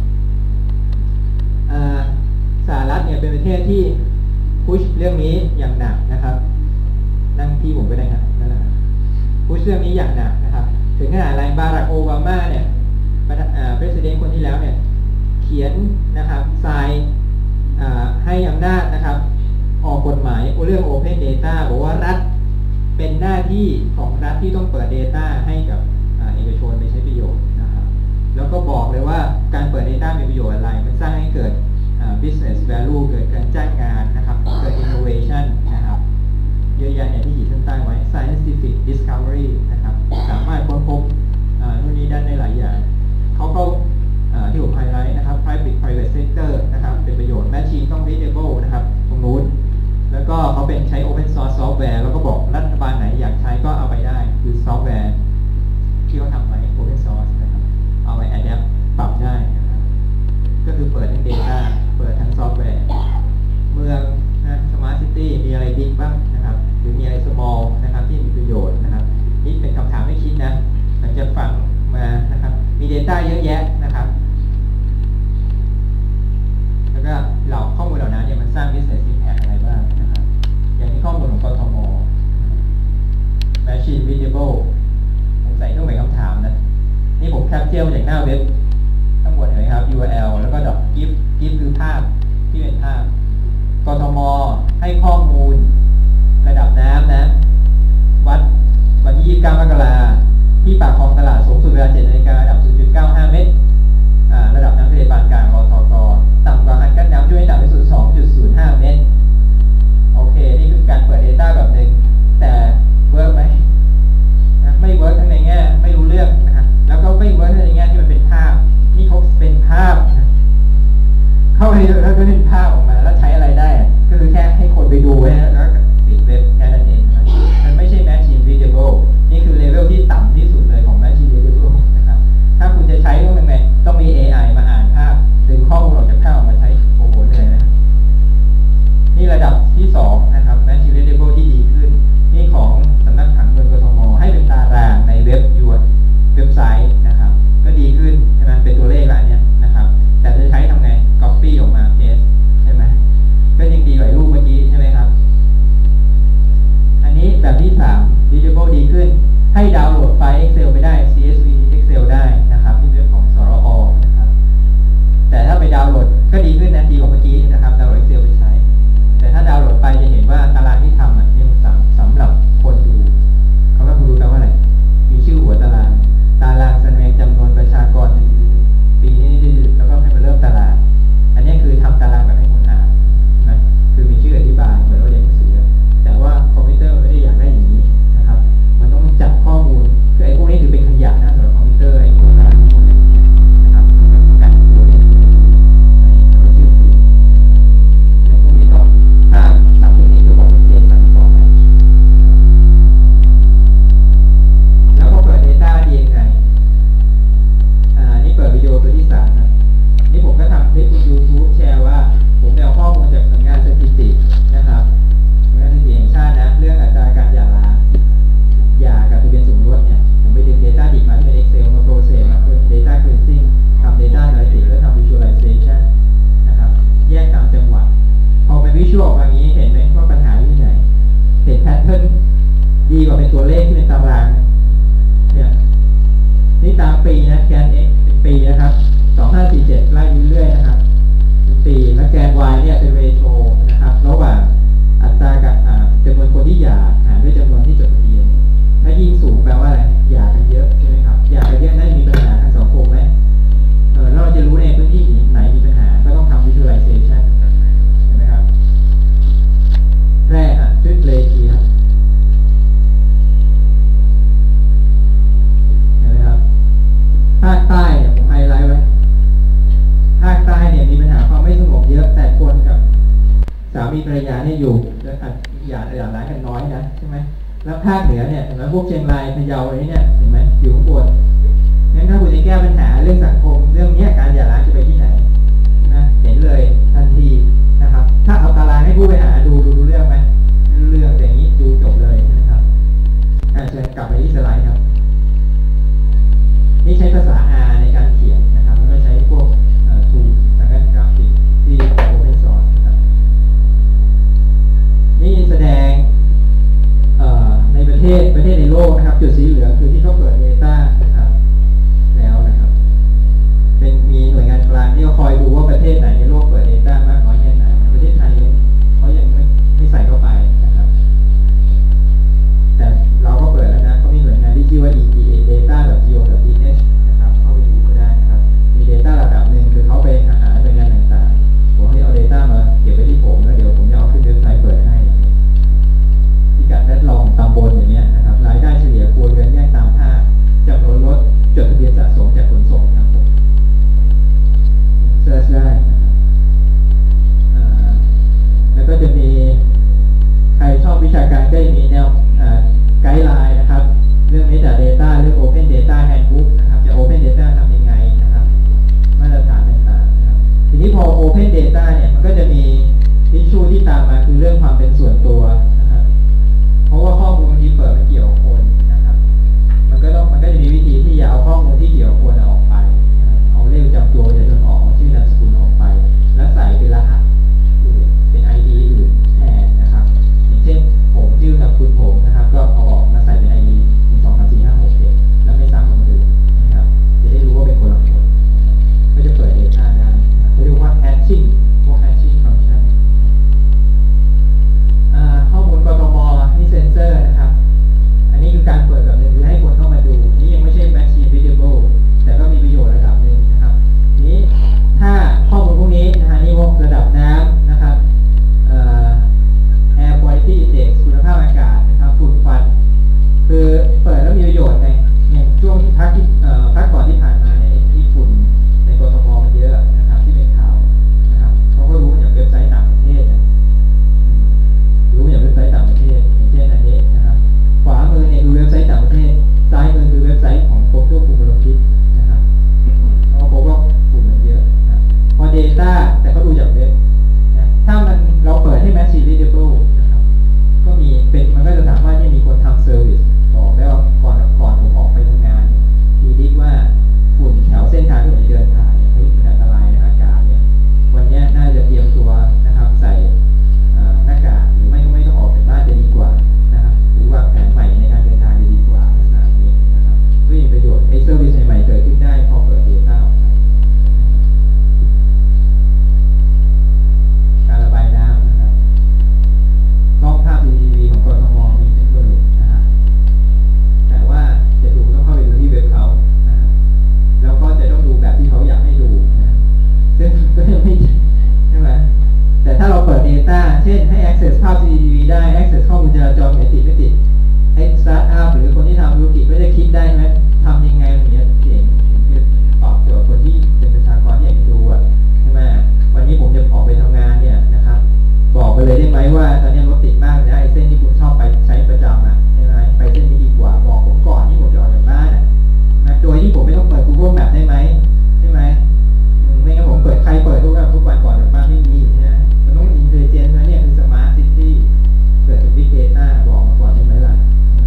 สหรัฐเนี่ยเป็นประเทศที่พุชเรื่องนี้อย่างหนักนะครับนั่งที่ผมก็ได้ครับนั่นแหละพุชเรื่องนี้อย่างหนักนะครับถึงขนาดอะไรบารักโอบามาเนี่ยประธานประธานคนที่แล้วเนี่ยเขียนนะครับทรายให้อำนาจนะครับออกกฎหมายเรื่อง Open Data บอกว่ารัฐเป็นหน้าที่ของรัฐที่ต้องเปิด Data ให้กับเอกชนไปใช้ประโยชน์นะครับแล้วก็บอกเลยว่าการเปิด Data มีประโยชน์อะไรมันสร้างให้เกิด business value เกิดการจ้างงานนะครับเกิด innovation นะครับเยอะแยะเนี่ยที่ขีดเส้นใต้ไว้ scientific discovery นะครับสามารถค้นพบนู่นนี่ด้านได้หลายอย่างเขาก็ที่ผมไฮไลท์นะครับ private private sector นะครับเป็นประโยชน์ machine ต้อง readable นะครับตรงนู้นแล้วก็เขาเป็นใช้ open source software แล้วก็บอกรัฐบาลไหนอยากใช้ก็เอาไปได้คือซอฟต์แวร์ที่เขาทำไว้ open source นะครับเอาไป adapt ปรับได้นะครับก็คือเปิดทั้ง data เปิดทั้งซอฟต์แวร์เมืองนะ smart city มีอะไร big บ้างนะครับหรือมีอะไร small นะครับที่มีประโยชน์นะครับนี่เป็นคำถามให้คิดนะหลังจากฟังมานะครับมี data เยอะแยะนะครับแล้วก็เหล่าข้อมูลเหล่านั้นเนี่ยมันสร้าง business impact อะไรบ้างนะครับอย่างที่ข้อมูลของกทม machine readable ผมใส่เครื่องหมายคำถามนะชื่อมมาจากหน้าเว็บข้างบนเห็นไหมครับ ยู อาร์ แอล แล้วก็ .gif gif คือภาพที่เป็นภาพกทม.ให้ข้อมูลระดับน้ำนะวัดวันที่ยี่สิบเก้ามกราที่ปากคลองตลาดสูงสุดเวลาเจ็ดนาฬิการะดับ ศูนย์จุดเก้าห้า เมตรระดับน้ำทะเลปานกลางรทกต่ำกว่าคันกั้นน้ำช่วยให้ต่ำที่สุด สองจุดศูนย์ห้า เมตรโอเคนี่คือการเปิด Data แบบหนึ่งแต่เวิร์กไหมนะไม่เวิร์กทั้งในแง่ไม่รู้เรื่องนะครับแล้วก็ไม่เวิร์กในแง่ที่มันเป็นภาพนี่เขาเป็นภาพนะเข้าไปดูแล้วก็เป็นภาพออกมาแล้วใช้อะไรได้ก็คือแค่ให้คนไปดูไว้แล้วก็ปิดเว็บแค่นั้นเองนะมันไม่ใช่ Machine Readable นี่คือเลเวลที่ต่ำที่สุดเลยของ Machine Readable นะครับถ้าคุณจะใช้เรื่องไหนต้องมี เอ ไอ มาอ่านภาพดึงข้อมูลออกจากภาพออกมาใช้โอ้โหเหนื่อยนะนี่ระดับที่สองนะครับ Machine Readable ที่ดีขึ้นนี่ของสำนักผังเมืองกทม.ให้เป็นตารางในเว็บยูเว็บไซต์นะครับก็ดีขึ้นใช่ไหมเป็นตัวเลขละเนี่ยนะครับแต่จะใช้ทำไง Copy ออกมา Paste ใช่ไหมก็ยังดีกว่ารูปเมื่อกี้ใช่ไหมครับอันนี้แบบที่สาม Readable ดีขึ้นให้ดาวน์โหลดไฟล์ Excel ไปได้ ซี เอส วี Excel ได้นะครับที่เว็บของสรอนะครับแต่ถ้าไปดาวน์โหลดก็ดีขึ้นนะดีกว่าเมื่อกี้นะครับดาวน์โหลด Excel ไปใช้แต่ถ้าดาวน์โหลดไปจะเห็นว่าตารางที่ทำอ่ะนี่มันสำหรับคนดูเขาก็รู้กันว่าอะไรมีชื่อหัวตารางตารางแสดงจำนวนประชากรปีนี้แล้วก็ให้มาเริ่มตารางอันนี้คือทำตารางแบบให้คนอ่านนะคือมีชื่ออธิบายเหมือนเราเรียนหนังสือแต่ว่าคอมพิวเตอร์ไม่ได้อยากได้อย่างนี้นะครับมันต้องจับข้อมูลคือไอ้พวกนี้ถือเป็นขยะนะสำหรับคอมพิวเตอร์ไอ้ตัวตารางพวกนี้นะครับการตัวนี้แล้วก็ชื่อฟีในพวกนี้ต้องถ้าสับตรงนี้คือบอกเป็นเจสันฟอร์แมตแล้วก็เปิด Data ดียังไงอ่านี่เปิดวิดีโอตัวที่สามครับนี่ผมก็ทำคลิปบน YouTube แชร์ว่าผมเอาข้อมูลจากสำนักงานสถิตินะครับสำนักงานสถิติแห่งชาตินะเรื่องอัตราการหย่าร้างหย่ากับทะเบียนสมรสเนี่ยผมไปดึง Data ดิบมาที่เป็น Excel มา process มาเพื่อ Data cleansing ทำ Data analytics แล้วทำ visualization นะครับแยกตามจังหวัดพอเป็น visual ออกมาอย่างนี้เห็นไหมว่าปัญหาอยู่ที่ไหนเห็น pattern ดีกว่าเป็นตัวเลขที่เป็นตารางเนี่ยนี่ตามปีนะแกน x เป็นปีนะครับสองห้าสี่เจ็ดไล่เรื่อยๆนะครับเป็นปีและแกน y เนี่ยเป็น ratio นะครับระหว่างอัตรากับจำนวนคนที่หย่าหารด้วยจำนวนที่จดทะเบียนถ้ายิ่งสูงแปลว่าอะไรหย่ากันเยอะใช่ไหมครับหย่ากันเยอะนั่นมีปัญหาทางสังคมไหมเออแล้วเราจะรู้ในพื้นที่ไหนมีปัญหาก็ต้องทำ visualization เห็นไหมครับแรกอ่ะขึ้นเลทีครับเห็นไหมครับภาคใต้เนี่ยผมไฮไลท์ไว้ภาคใต้เนี่ยมีปัญหาความไม่สงบเยอะแต่คนกับสามีภรรยาเนี่ยอยู่แล้วอย่าอย่าร้ายกันน้อยนะใช่ไหมแล้วภาคเหนือเนี่ยเห็นไหมพวกเชียงรายพะเยาอะไรเนี่ยเห็นไหมอยู่ข้างบนงั้นถ้าคุณจะแก้ปัญหาเรื่องสังคมเรื่องนี้การอย่าร้ายจะไปที่ไหนนะเห็นเลยทันทีนะครับถ้าเอาตารางให้ผู้บริหารดูดูรู้เรื่องไหมไม่รู้เรื่องแต่อย่างนี้ดูจบเลยนะครับอาจจะกลับไปที่สไลด์ครับนี่ใช้ภาษา R ในการเขียนนะครับแล้วก็ใช้พวกทูลทางด้านกราฟิกที่ Open Source นะครับนี่แสดงในประเทศประเทศในโลกนะครับจุดสีเหลืองคือที่เขาเปิด Data นะครับแล้วนะครับเป็นมีหน่วยงานกลางที่เขาคอยดูว่าประเทศไหนในโลกเปิด Data มากน้อยแค่ไหนประเทศไทยเขายังไม่ไม่ใส่เข้าไปนะครับแต่เราก็เปิดแล้วนะเขามีหน่วยงานที่ชื่อว่า อี ที เอ data dot go dot t h นะครับเข้าไปดูก็ได้นะครับมี Data ระดับหนึ่งคือเขาไปหาหน่วยงานต่างๆผมให้เอา Data มาเก็บไว้ที่ผมแล้วเดี๋ยวผมจะเอาขึ้นเว็บไซต์เปิดให้พิกัดแวดล้อมตำบลอย่างเงี้ยนะครับรายได้เฉลี่ยครัวเรือนแยกตามภาคจำนวนรถจดทะเบียนสะสมจากขนส่งนะครับเซิร์ชได้นะครับซ้ายมือคือเว็บไซต์ของกรมควบคุมมลพิษนะครับเขาพบว่าฝุ่นมันเยอะนะพอ Data แต่เขาดูจากเว็บนะถ้ามันเราเปิดให้ Machine Readable นะครับก็มีเป็นมันก็จะสามารถที่มีคนทำเซอร์วิสบอกได้ว่าก่อนก่อนผมออกไปทำงานทีดิกว่าฝุ่นแถวเส้นทางที่ผมจะเดินผ่านเนี่ยเฮ้ยมันอันตรายนะอากาศเนี่ยวันนี้น่าจะเตรียมตัวนะครับใส่หน้ากากหรือไม่ก็ไม่ต้องออกจากบ้านจะดีกว่านะครับหรือว่าแผนใหม่ในการเดินทางจะดีกว่าลักษณะนี้นะครับก็มีประโยชน์ไอ้เซอร์วิสใหม่ๆเกิดขึ้นได้พอเปิด Data การระบายน้ำนะครับกล้องภาพ ซี ซี ที วี ของกทมมีเป็นหมื่นนะครับแต่ว่าจะดูต้องเข้าไปดูที่เว็บเขานะครับแล้วก็จะต้องดูแบบที่เขาอยากให้ดูนะซึ่งก็ยังไม่ใช่ไหมแต่ถ้าเราเปิด Data เช่นให้ access ภาพ ซี ซี ที วี ได้ access ข้อมูลจราจรไม่ติดไม่ติดไอ้ startup หรือคนที่ทำธุรกิจก็จะคิดได้ไหมทำยังไงถึงจะเจ๋งถึงจะตอบโจทย์คนที่เป็นประชากรที่อยากจะดูอ่ะใช่ไหมวันนี้ผมจะออกไปทำงานเนี่ยนะครับบอกไปเลยได้ไหมว่าตอนนี้รถติดมากนะไอ้เส้นที่คุณชอบไปใช้ประจำอ่ะใช่ไหมไปเส้นนี้ดีกว่าบอกผมก่อนที่ผมจะออกจากบ้านอ่ะนะโดยที่ผมไม่ต้องเปิด Google Map ได้ไหมใช่ไหมไม่งั้นผมเปิดใครเปิดทุกวันทุกวันก่อนจากบ้านไม่มีนะมันต้อง intelligent นะเนี่ยคือ smart city เกิดจาก big data บอกมาก่อนได้ไหมล่ะ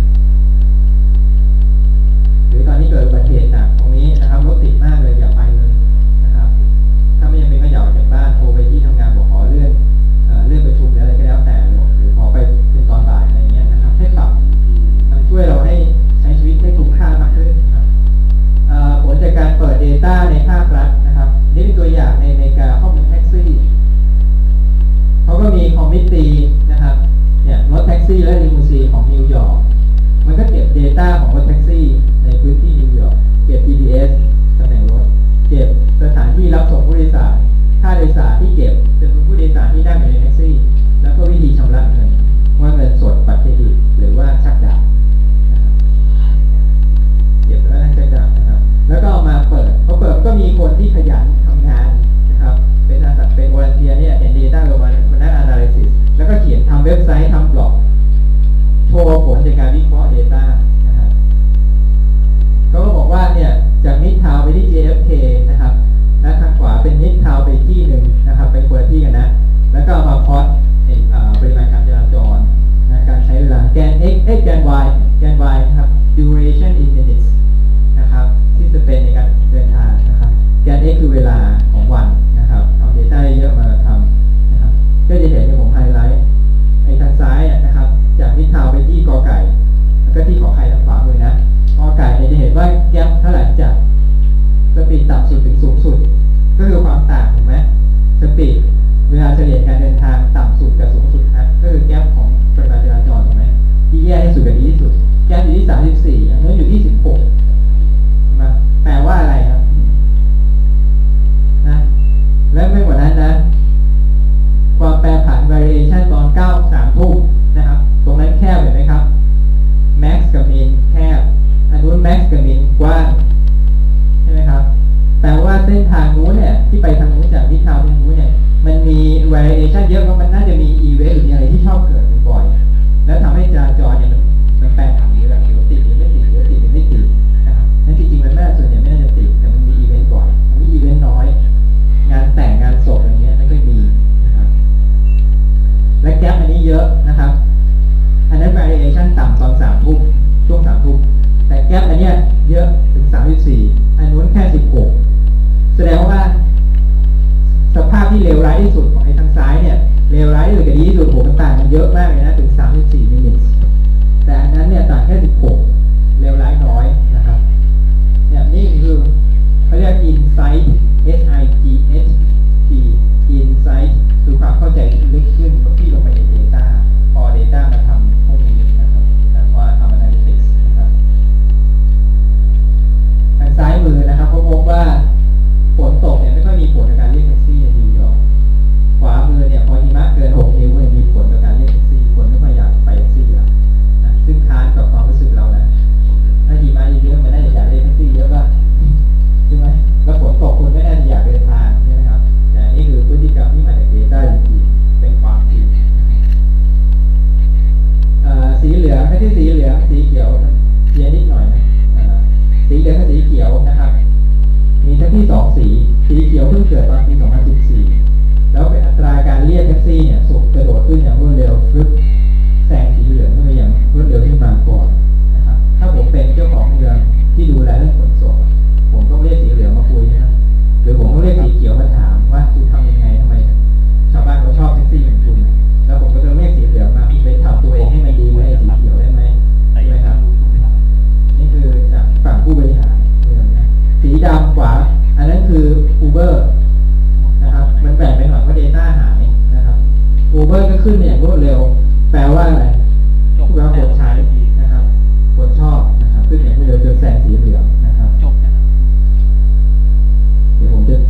หรือตอนนี้เกิดอุบัติเหตุหนักตรงนี้นะครับรถติดมากเลยอย่าไปเลยนะครับถ้าไม่ยังเป็นก็อย่าออกจากบ้านโทรไปที่ทำงานบอกขอเลื่อนเอ่อเลื่อนประชุมหรืออะไรก็แล้วแต่หรือขอไปเป็นตอนบ่ายอะไรเงี้ยนะครับให้ปรับมันช่วยเราให้ใช้ชีวิตได้คุ้มค่ามากขึ้นครับผลจากการเปิด Data ในภาครัฐนะครับนี่เป็นตัวอย่างในในการข้อมูลแท็กซี่เขาก็มีคอมมิตตี้นะครับเนี่ยรถแท็กซี่และลิมูซีนของนิวยอร์กมันก็เก็บ Data ของรถแท็กซี่ในพื้นที่นิวยอร์กเก็บ จี พี เอส ตำแหน่งรถเก็บสถานที่รับส่งผู้โดยสารค่าโดยสารที่เก็บจำนวนผู้โดยสารที่นั่งอยู่ในแท็กซี่แล้วก็วิธีชำระเงินว่าเงินสดบัตรเครดิตหรือว่าชักดาบนะครับเก็บแล้วนั่งชักดาบนะครับแล้วก็เอามาเปิดพอเปิดก็มีคนที่ขยันทำงานนะครับเป็นอาสาเป็นวอลันเทียร์เนี่ยเห็น Data ลงมามันนั่ง Analysis แล้วก็เขียนทำเว็บไซต์ทำบล็อกโชว์ผลจากการวิเคราะห์ Data นะครับเขาก็บอกว่าเนี่ยจากมิดทาวน์ไปที่ เจ เอฟ เค นะครับและทางขวาเป็นมิดทาวน์ไปที่หนึ่งนะครับเป็นคนละที่กันนะแล้วก็มาพอตปริมาณการจราจรนะการใช้เวลาแกน x เอ้แกน y แกน y นะครับ duration in minutes นะครับที่จะเป็นในการเดินทางนะครับแกน x คือเวลาของวันนะครับเอา Data เยอะมาทำนะครับก็จะเห็นในผมไฮไลท์ไอ้ทางซ้ายนะครับจากมิดทาวน์ไปที่กอไก่แล้วก็ที่ขอไข่ทางขวามือนะกอไก่เนี่ยจะเห็นว่าแกปเท่าไหร่จากสปีดต่ำสุดถึงสูงสุดก็คือความต่างถูกไหมสปีดเวลาเฉลี่ยการเดินทางต่ำสุดกับสูงสุดครับก็คือแกปของปริมาณจราจรถูกไหมที่แย่ที่สุดกับดีที่สุดแกปอยู่ที่สามสิบสี่อันนู้นอยู่ที่สิบหกมาแปลว่าอะไรครับนะและไม่กว่านั้นนะความแปรผัน variation ตอนเก้า สามทุ่มนะครับตรงนั้นแคบเห็นไหมครับ max กับ min แคบอันนู้น max กับ min กว้างใช่ไหมครับแปลว่าเส้นทางนู้นเนี่ยที่ไปทางนู้นจากมิดทาวน์ไปทางนู้นเนี่ยมันมี variation เยอะเพราะมันน่าจะมี event หรือมีอะไรที่ชอบเกิดบ่อยๆแล้วทำให้จราจรเนี่ยมันมันแปรผันเยอะหรือติดหรือไม่ติดหรือติดหรือไม่ติดนะครับนั่นจริงๆมันไม่ส่วนใหญ่ไม่น่าจะติดแต่มันมี event บ่อยมันมี event น้อยงานแต่งงานศพอะไรเงี้ยไม่ค่อยมีนะครับและแก๊ปอันนี้เยอะนะครับอันนั้น variation ต่ำตอนสามทุ่มช่วงสามทุ่มแต่แก๊ปอันเนี้ยเยอะถึงสามสิบสี่อันนู้นแค่สิบหกแสดงว่าสภาพที่เลวร้ายที่สุดของไอ้ทางซ้ายเนี่ยเลวร้ายที่สุดกับดีที่สุดโหมันต่างกันเยอะมากเลยนะถึงสามสิบสี่ minutes แต่อันนั้นเนี่ยต่างแค่สิบหกเลวร้ายน้อยนะครับเนี่ยนี่คือเขาเรียก insight S I G H T insight คือความเข้าใจที่ลึกขึ้นที่ลงไปใน data พอ data มาทำพวกนี้นะครับแล้วพอทำ analytics นะครับทางซ้ายมือนะครับเขาพบว่าสีเหลืองกับสีเขียวนะครับมีแท็กซี่สองสีสีเขียวเพิ่งเกิดตอนปีสองพันสิบสี่แล้วเป็นอัตราการเรียกแท็กซี่เนี่ยสูงกระโดดขึ้นอย่างรวดเร็วฟึบแซงสีเหลืองขึ้นไปอย่างรวดเร็วขึ้นมาก่อนนะครับถ้าผมเป็นเจ้าของเมืองที่ดูแลเรื่องขนส่งผมต้องเรียกสีเหลืองมาคุยนะครับหรือผมต้องเรียกสีเขียวมาถามว่าคุณทำยังไงทำไมชาวบ้านเขาชอบแท็กซี่ของคุณแล้วผมก็จะเรียกสีเหลืองมาไปทำตัวเองให้มันดีกว่าไอ้สีเขียวได้ไหมใช่ไหมครับนี่คือจากฝั่งผู้บริหารเมืองนะสีดำขวาอันนั้นคือ Uber นะครับมันแบ่งเป็นหน่อยว่า Data หายนะครับ Uber ก็ขึ้นอย่างรวดเร็วแปลว่าอะไรผู้ว่าคนใช้นะครับคนชอบนะครับขึ้นอย่างรวดเร็วจนแซงสีเหลืองนะครับจบนะครับเดี๋ยวผมจะ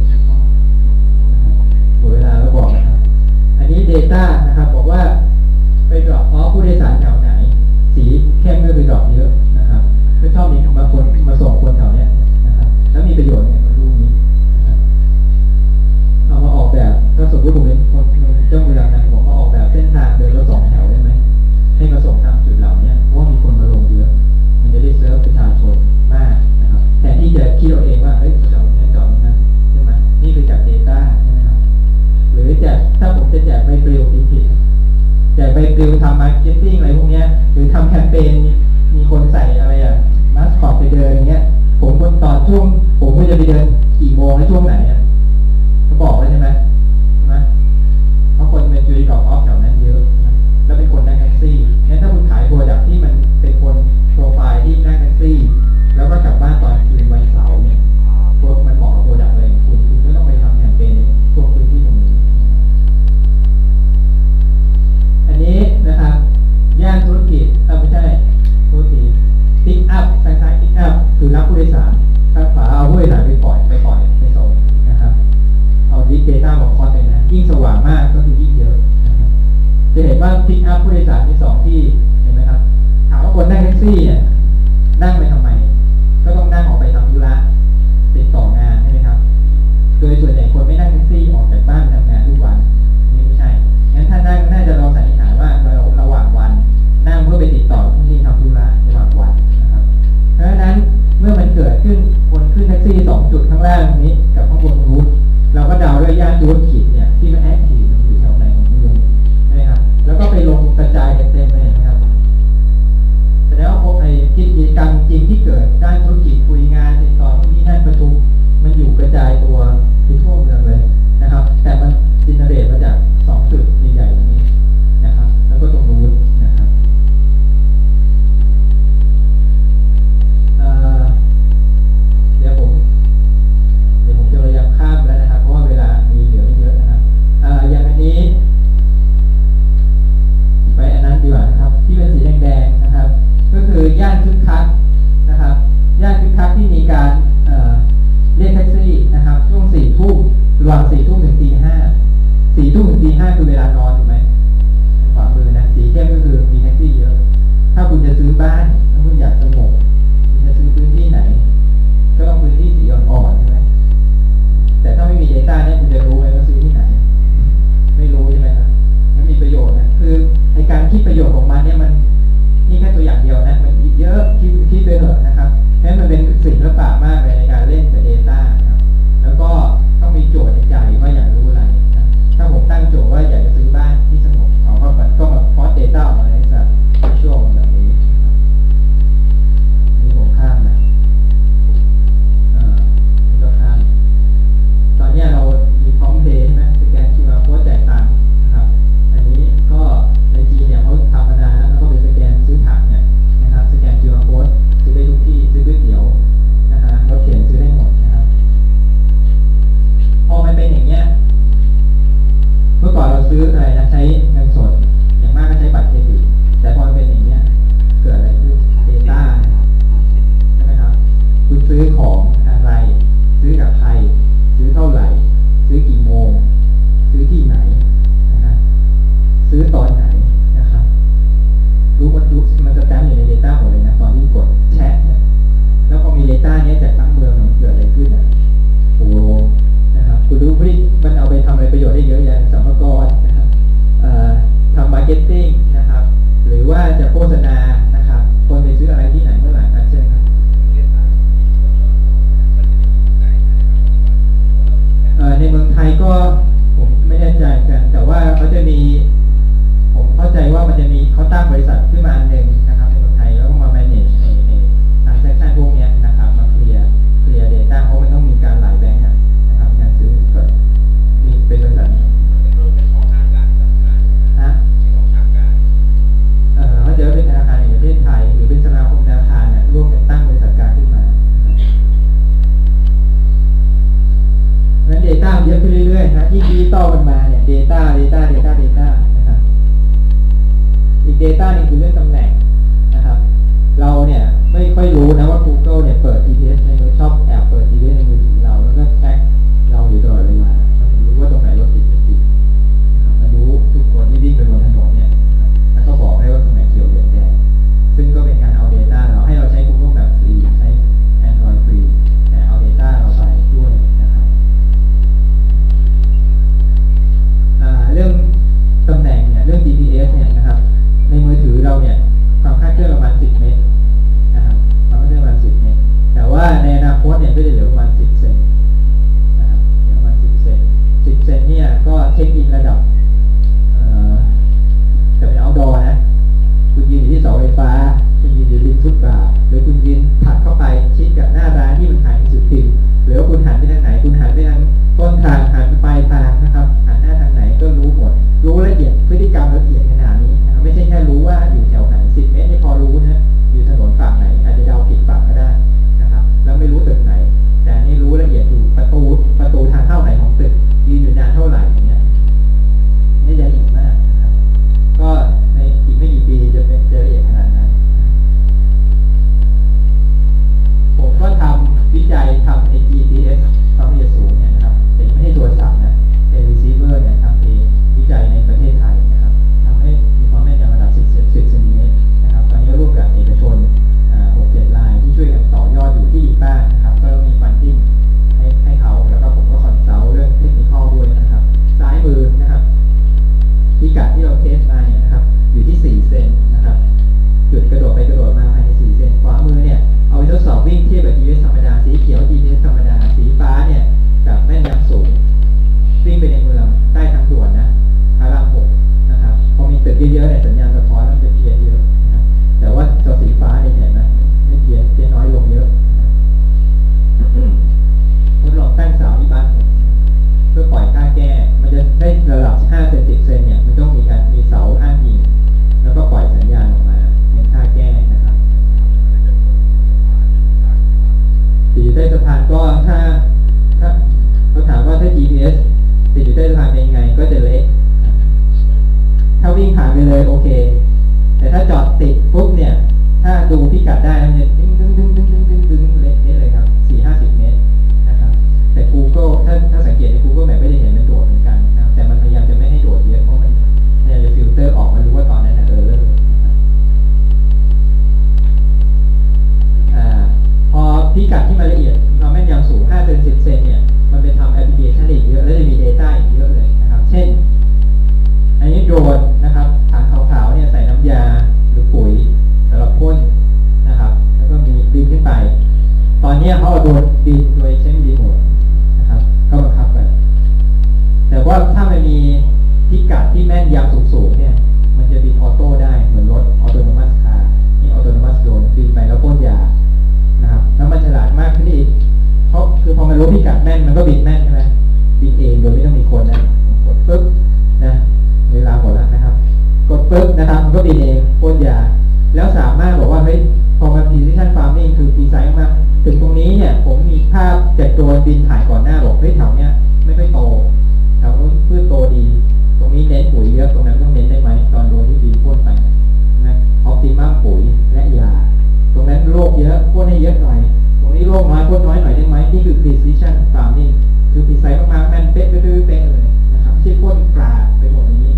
หมดเวลาแล้วบอกนะครับอันนี้ Data นะครับบอกว่าไปดรอปเพราะผู้โดยสารแถวไหนสีเข้มก็ไปดรอปเยอะนะครับก็ชอบมีบางคนมาส่งคนแถวเนี้ยนะครับแล้วมีประโยชน์เนี่ยมาดูนี้นะครับเอามาออกแบบถ้าสมมติผมเป็นคนเจ้าเมืองนะผมมาออกแบบเส้นทางเดินรถสองแถวได้ไหมให้มาส่งตามจุดเหล่านี้เพราะว่ามีคนมาลงเยอะมันจะได้เซิร์ฟประชาชนมากนะครับแทนที่จะคิดเอาเองว่าเฮ้ยจอดนี้จอดนั้นใช่ไหมนี่คือจาก Data ใช่ไหมครับหรือแจกถ้าผมจะแจกใบปลิวผิดๆแจกใบปลิวทำมาร์เก็ตติ้งอะไรพวกนี้หรือทำแคมเปญมีคนใส่อะไรอะมาสคอตไปเดินอย่างเงี้ยผมคนตอนช่วงผมก็จะไปเดินกี่โมงในช่วงไหนอ่ะเขาบอกไว้ใช่ไหมใช่ไหมเพราะคนเป็นจูริดอกออฟแถวนั้นเยอะนะแล้วเป็นคนนั่งแท็กซี่งั้นถ้าคุณขายโปรดักที่มันเป็นคนโปรไฟล์ที่นั่งแท็กซี่แล้วก็กลับบ้านตอนคืนวันเสาร์เนี่ยพวกมันเหมาะกับโปรดักอะไรคุณคุณก็ต้องไปทำแคมเปญในพวกพื้นที่ตรงนี้อันนี้นะครับย่านธุรกิจเออไม่ใช่ธุรกิจพิกอัพคล้ายๆพิกอัพคือรับผู้โดยสารข้างขวาเอาผู้โดยสารไปปล่อยไปปล่อยไปส่งนะครับเอาดิจิตอลมาคอร์สเลยนะยิ่งสว่างมากก็คือยิ่งเยอะนะครับจะเห็นว่าพิกอัพผู้โดยสารมีสองที่เห็นไหมครับถามว่าคนนั่งแท็กซี่เนี่ยนั่งไปทำไมก็ต้องนั่งออกไปทำธุระติดต่องานใช่ไหมครับโดยส่วนใหญ่คนไม่นั่งแท็กซี่ออกจากบ้านทำงานทุกวันนี่ไม่ใช่งั้นถ้านั่งน่าจะลองสันนิษฐานว่าเราระหว่างวันนั่งเพื่อไปติดต่อที่นี่ทำธุระระหว่างวันนะครับเพราะฉะนั้นเมื่อมันเกิดขึ้นคนขึ้นแท็กซี่สองจุดข้างล่างนี้กับข้างบนนู้นเราก็เดาด้วยย่านธุรกิจเนี่ยที่มันแอคทีฟอยู่แถวไหนของเมืองนะครับแล้วก็ไปลงกระจายกันเต็มเลยนะครับแต่แล้วไอ้กิจกรรมจริงที่เกิดด้านธุรกิจคุยงานติดต่อที่นั่นประชุมมันอยู่กระจายตัวที่ทั่วเมืองเลยนะครับแต่มันจินเนเรตมาจากสองจุดใหญ่ๆตรงนี้นะครับแล้วก็ตรงนู้นนะครับเดี๋ยวผมเดี๋ยวผมจะพยายามข้ามแล้วนะครับเพราะว่าเวลามีเหลือไม่เยอะนะครับอย่างอันนี้ไปอันนั้นดีกว่านะครับที่เป็นสีแดงๆนะครับก็คือย่านคึกคักนะครับย่านคึกคักที่มีการเรียกแท็กซี่นะครับช่วงสี่ทุ่มระหว่างสี่ทุ่มถึงตีห้าสี่ทุ่มถึงตีห้าคือเวลานอนถูกไหมขวามือนะสีเข้มก็คือมีแท็กซี่เยอะถ้าคุณจะซื้อบ้านถ้าคุณอยากสงบคุณจะซื้อพื้นที่ไหนก็ต้องพื้นที่สีอ่อนๆใช่ไหมแต่ถ้าไม่มี Data เนี่ยคุณจะรู้ไหมว่าซื้อที่ไหนไม่รู้ใช่ไหมครับมันมีประโยชน์นะคือไอการคิดประโยชน์ของมันเนี่ยมันนี่แค่ตัวอย่างเดียวนะมันอีกเยอะคิดคิดไปเถอะนะครับเพราะมันเป็นศิลปะมากเลยในการเล่นกับ Data นะครับแล้วก็ต้องมีโจทย์ในใจว่าอยากรู้อะไรนะถ้าผมตั้งโจทย์ว่าอยากจะซื้อบ้านที่สงบเอาก็ก็มาพอส Data ออกมาในสัตว์ช่วงแบบนี้อันนี้ผมข้ามนะอ่าก็ข้ามตอนนี้เรามีพร้อมเพย์ใช่ไหมสแกน คิว อาร์ Code จ่ายตังค์นะครับอันนี้ก็ในจีนเนี่ยเขาทำมานานแล้วแล้วก็เป็นสแกนซื้อถังเนี่ยนะครับสแกน คิว อาร์ Code ซื้อได้ทุกที่ซื้อก๋วยเตี๋ยวนะฮะรถเข็นซื้อได้หมดนะครับพอมันเป็นอย่างเงี้ยเมื่อก่อนเราซื้ออะไรนะใช้เงินสดอย่างมากก็ใช้บัตรเครดิตแต่พอมันเป็นอย่างเงี้ยเกิดอะไรขึ้น Data ใช่ไหมครับคุณซื้อของอะไรซื้อกับใครซื้อเท่าไหร่ซื้อกี่โมงซื้อที่ไหนนะครับซื้อตอนไหนนะครับรู้มันรู้มันสแตมป์อยู่ใน Data หมดเลยนะตอนที่กดแชทเนี่ยแล้วพอมี Data เนี้ยจากทั้งเมืองมันเกิดอะไรขึ้นอ่ะโอ้นะครับคุณรู้ว่ามันเอาไปทำอะไรประโยชน์ได้เยอะแยะสมรกรนะครับทำมาร์เก็ตติ้งนะครับหรือว่าจะโฆษณานะครับคนไปซื้ออะไรที่ไหนเมื่อไหร่ครับเชิญครับยิ่งดิจิตอลมันมาเนี่ย data data data data นะครับอีก data นึงคือเรื่องตำแหน่งนะครับเราเนี่ยไม่ค่อยรู้นะว่า Google เนี่ยเปิด จี พี เอส ในมือชอบแอบเปิด จี พี เอส ในมือถือเราแล้วก็แทร็กเราอยู่ตลอดเวลามันรู้ว่าตรงไหนรถติดไม่ติดนะครับมันรู้ทุกคนที่วิ่งไปบนถนนเนี่ยแล้วก็บอกได้ว่าตรงไหนเขียวเหลืองแดงซึ่งก็เป็นการเอา data เราให้เราใช้ Google แบบฟรีใช้ Android ฟรีแต่เอา data เราไปด้วยนะครับเรื่องตำแหน่งเนี่ยเรื่อง จี พี เอส เนี่ยนะครับในมือถือเราเนี่ยความคลาดเคลื่อนประมาณสิบเมตรนะครับความคลาดเคลื่อนประมาณสิบเมตรแต่ว่าในอนาคตเนี่ยก็จะเหลือประมาณสิบเซนนะครับเหลือประมาณสิบเซนสิบเซนเนี่ยก็เช็คอินระดับเอ่อจะเป็น outdoor นะคุณยืนอยู่ที่เสาไฟฟ้าคุณยืนอยู่ริมฟุตบาทหรือคุณยืนถัดเข้าไปชิดกับหน้าร้านที่มันขายหนังสือพิมพ์หรือว่าคุณหันไปทางไหนคุณหันไปทางต้นทางหันไปปลายทางนะครับหันหน้าทางไหนก็รู้หมดรู้ละเอียดพฤติกรรมละเอียดขนาดนี้นะครับไม่ใช่แค่รู้ว่าอยู่แถวไหนสิบเมตรไม่พอรู้นะอยู่ถนนฝั่งไหนอาจจะเดาผิดฝั่งก็ได้นะครับแล้วไม่รู้ตึกไหนแต่นี่รู้ละเอียดอยู่ประตูประตูทางเข้าไหนของตึกยืนอยู่นานเท่าไหร่อย่างเงี้ยนี่ละเอียดมากนะครับก็ในอีกไม่กี่ปีจะเป็นจะละเอียดขนาดนั้นผมก็ทำวิจัยทำใน จี พี เอส ความละเอียดสูงเนี่ยนะครับแต่ไม่ใช่โทรศัพท์นะเป็น receiver เนี่ยทำเองวิจัยในประเทศไทยนะครับทำให้มีความแม่นยำระดับสิบเซนติเมตรนะครับตอนนี้ร่วมกับเอกชนหกเจ็ดรายที่ช่วยกันต่อยอดอยู่ที่ดีบ้างนะครับก็มีฟันดิ้งให้ให้เขาแล้วก็ผมก็คอนซัลท์เรื่องเทคนิคด้วยนะครับซ้ายมือนะครับพิกัดที่เราเทสมาเนี่ยนะครับอยู่ที่สี่เซนนะครับจุดกระโดดไปกระโดดมาภายในสี่เซนขวามือเนี่ยเอาไปทดสอบวิ่งเทียบกับ จี พี เอส ธรรมดาสีเขียว จี พี เอส ธรรมดาสีฟ้าเนี่ยกับแม่นยำสูงวิ่งไปในเมืองใต้ทางด่วนนะพระรามหกนะครับพอมีตึกเยอะๆเนี่ยสัญญาณสะท้อนมันจะเพี้ยนเยอะนะครับแต่ว่าตัวสีฟ้าเนี่ยเห็นไหมไม่เพี้ยนเพี้ยนน้อยลงเยอะทดลองตั้งเสาที่บ้านผมเพื่อปล่อยค่าแก้มันจะได้ระดับห้าเซนสิบเซนเนี่ยมันต้องมีการมีเสาอ้างอิงแล้วก็ปล่อยสัญญาณออกมาเป็นค่าแก้นะครับติดอยู่ใต้สะพานก็ถ้าถ้าเขาถามว่าถ้า จี พี เอส ติดอยู่ใต้สะพานเป็นยังไงก็จะเละถ้าวิ่งผ่านไปเลยโอเคแต่ถ้าจอดติดปุ๊บเนี่ยถ้าดูพิกัดได้มันจะดึงดึงดึงดึงดึงดึงดึงเละนี่เลยครับสี่ห้าสิบเมตรนะครับแต่ Google ถ้าถ้าสังเกตใน Google Map ไม่ได้เห็นมันโดดเหมือนกันนะครับแต่มันพยายามจะไม่ให้โดดเยอะเพราะมันพยายามจะฟิลเตอร์ออกมารู้ว่าตอนนั้นเออเลิกพอพิกัดที่มันละเอียดเราแม่นยำสูงห้าเซนสิบเซนเนี่ยมันไปทำแอปพลิเคชันอีกเยอะแล้วจะมี data อีกเยอะเลยนะครับเช่นอันนี้โดรนนะครับถังขาวๆเนี่ยใส่น้ำยาหรือปุ๋ยสำหรับพ่นนะครับแล้วก็มีบินขึ้นไปตอนนี้เขาเอาโดรนบินโดยใช้รีโมทนะครับก็บังคับไปแต่ว่าถ้ามันมีพิกัดที่แม่นยำสูงๆเนี่ยมันจะบินออโต้ได้เหมือนรถออโตโนมัสคาร์นี่ออโตโนมัสโดรนบินไปแล้วพ่นยานะครับแล้วมันฉลาดมากขึ้นอีกเพราะคือพอมันรู้พิกัดแม่นมันก็บินแม่นใช่ไหมบินเองโดยไม่ต้องมีคนนะกดปึ๊บนะเวลาหมดแล้วนะครับกดปึ๊บนะครับมันก็บินเองพ่นยาแล้วสามารถบอกว่าเฮ้ยพอมัน precision farming คือ precise มากถึงตรงนี้เนี่ยผมมีภาพจากโดรนบินถ่ายก่อนหน้าบอกเฮ้ยแถวเนี้ยไม่ค่อยโตแถวนู้นพืชโตดีตรงนี้เน้นปุ๋ยเยอะตรงนั้นต้องเน้นได้ไหมตอนโดรนที่บินพ่นไปนะ optimum ปุ๋ยและยาตรงนั้นโรคเยอะพ่นให้เยอะหน่อยตรงนี้โรคน้อยพ่นน้อยหน่อยได้ไหมนี่คือ precision farming คือ precise มากๆแม่นเป๊ะดื้อเป๊ะเลยนะครับไม่ใช่พ่นกราดไปหมดนี้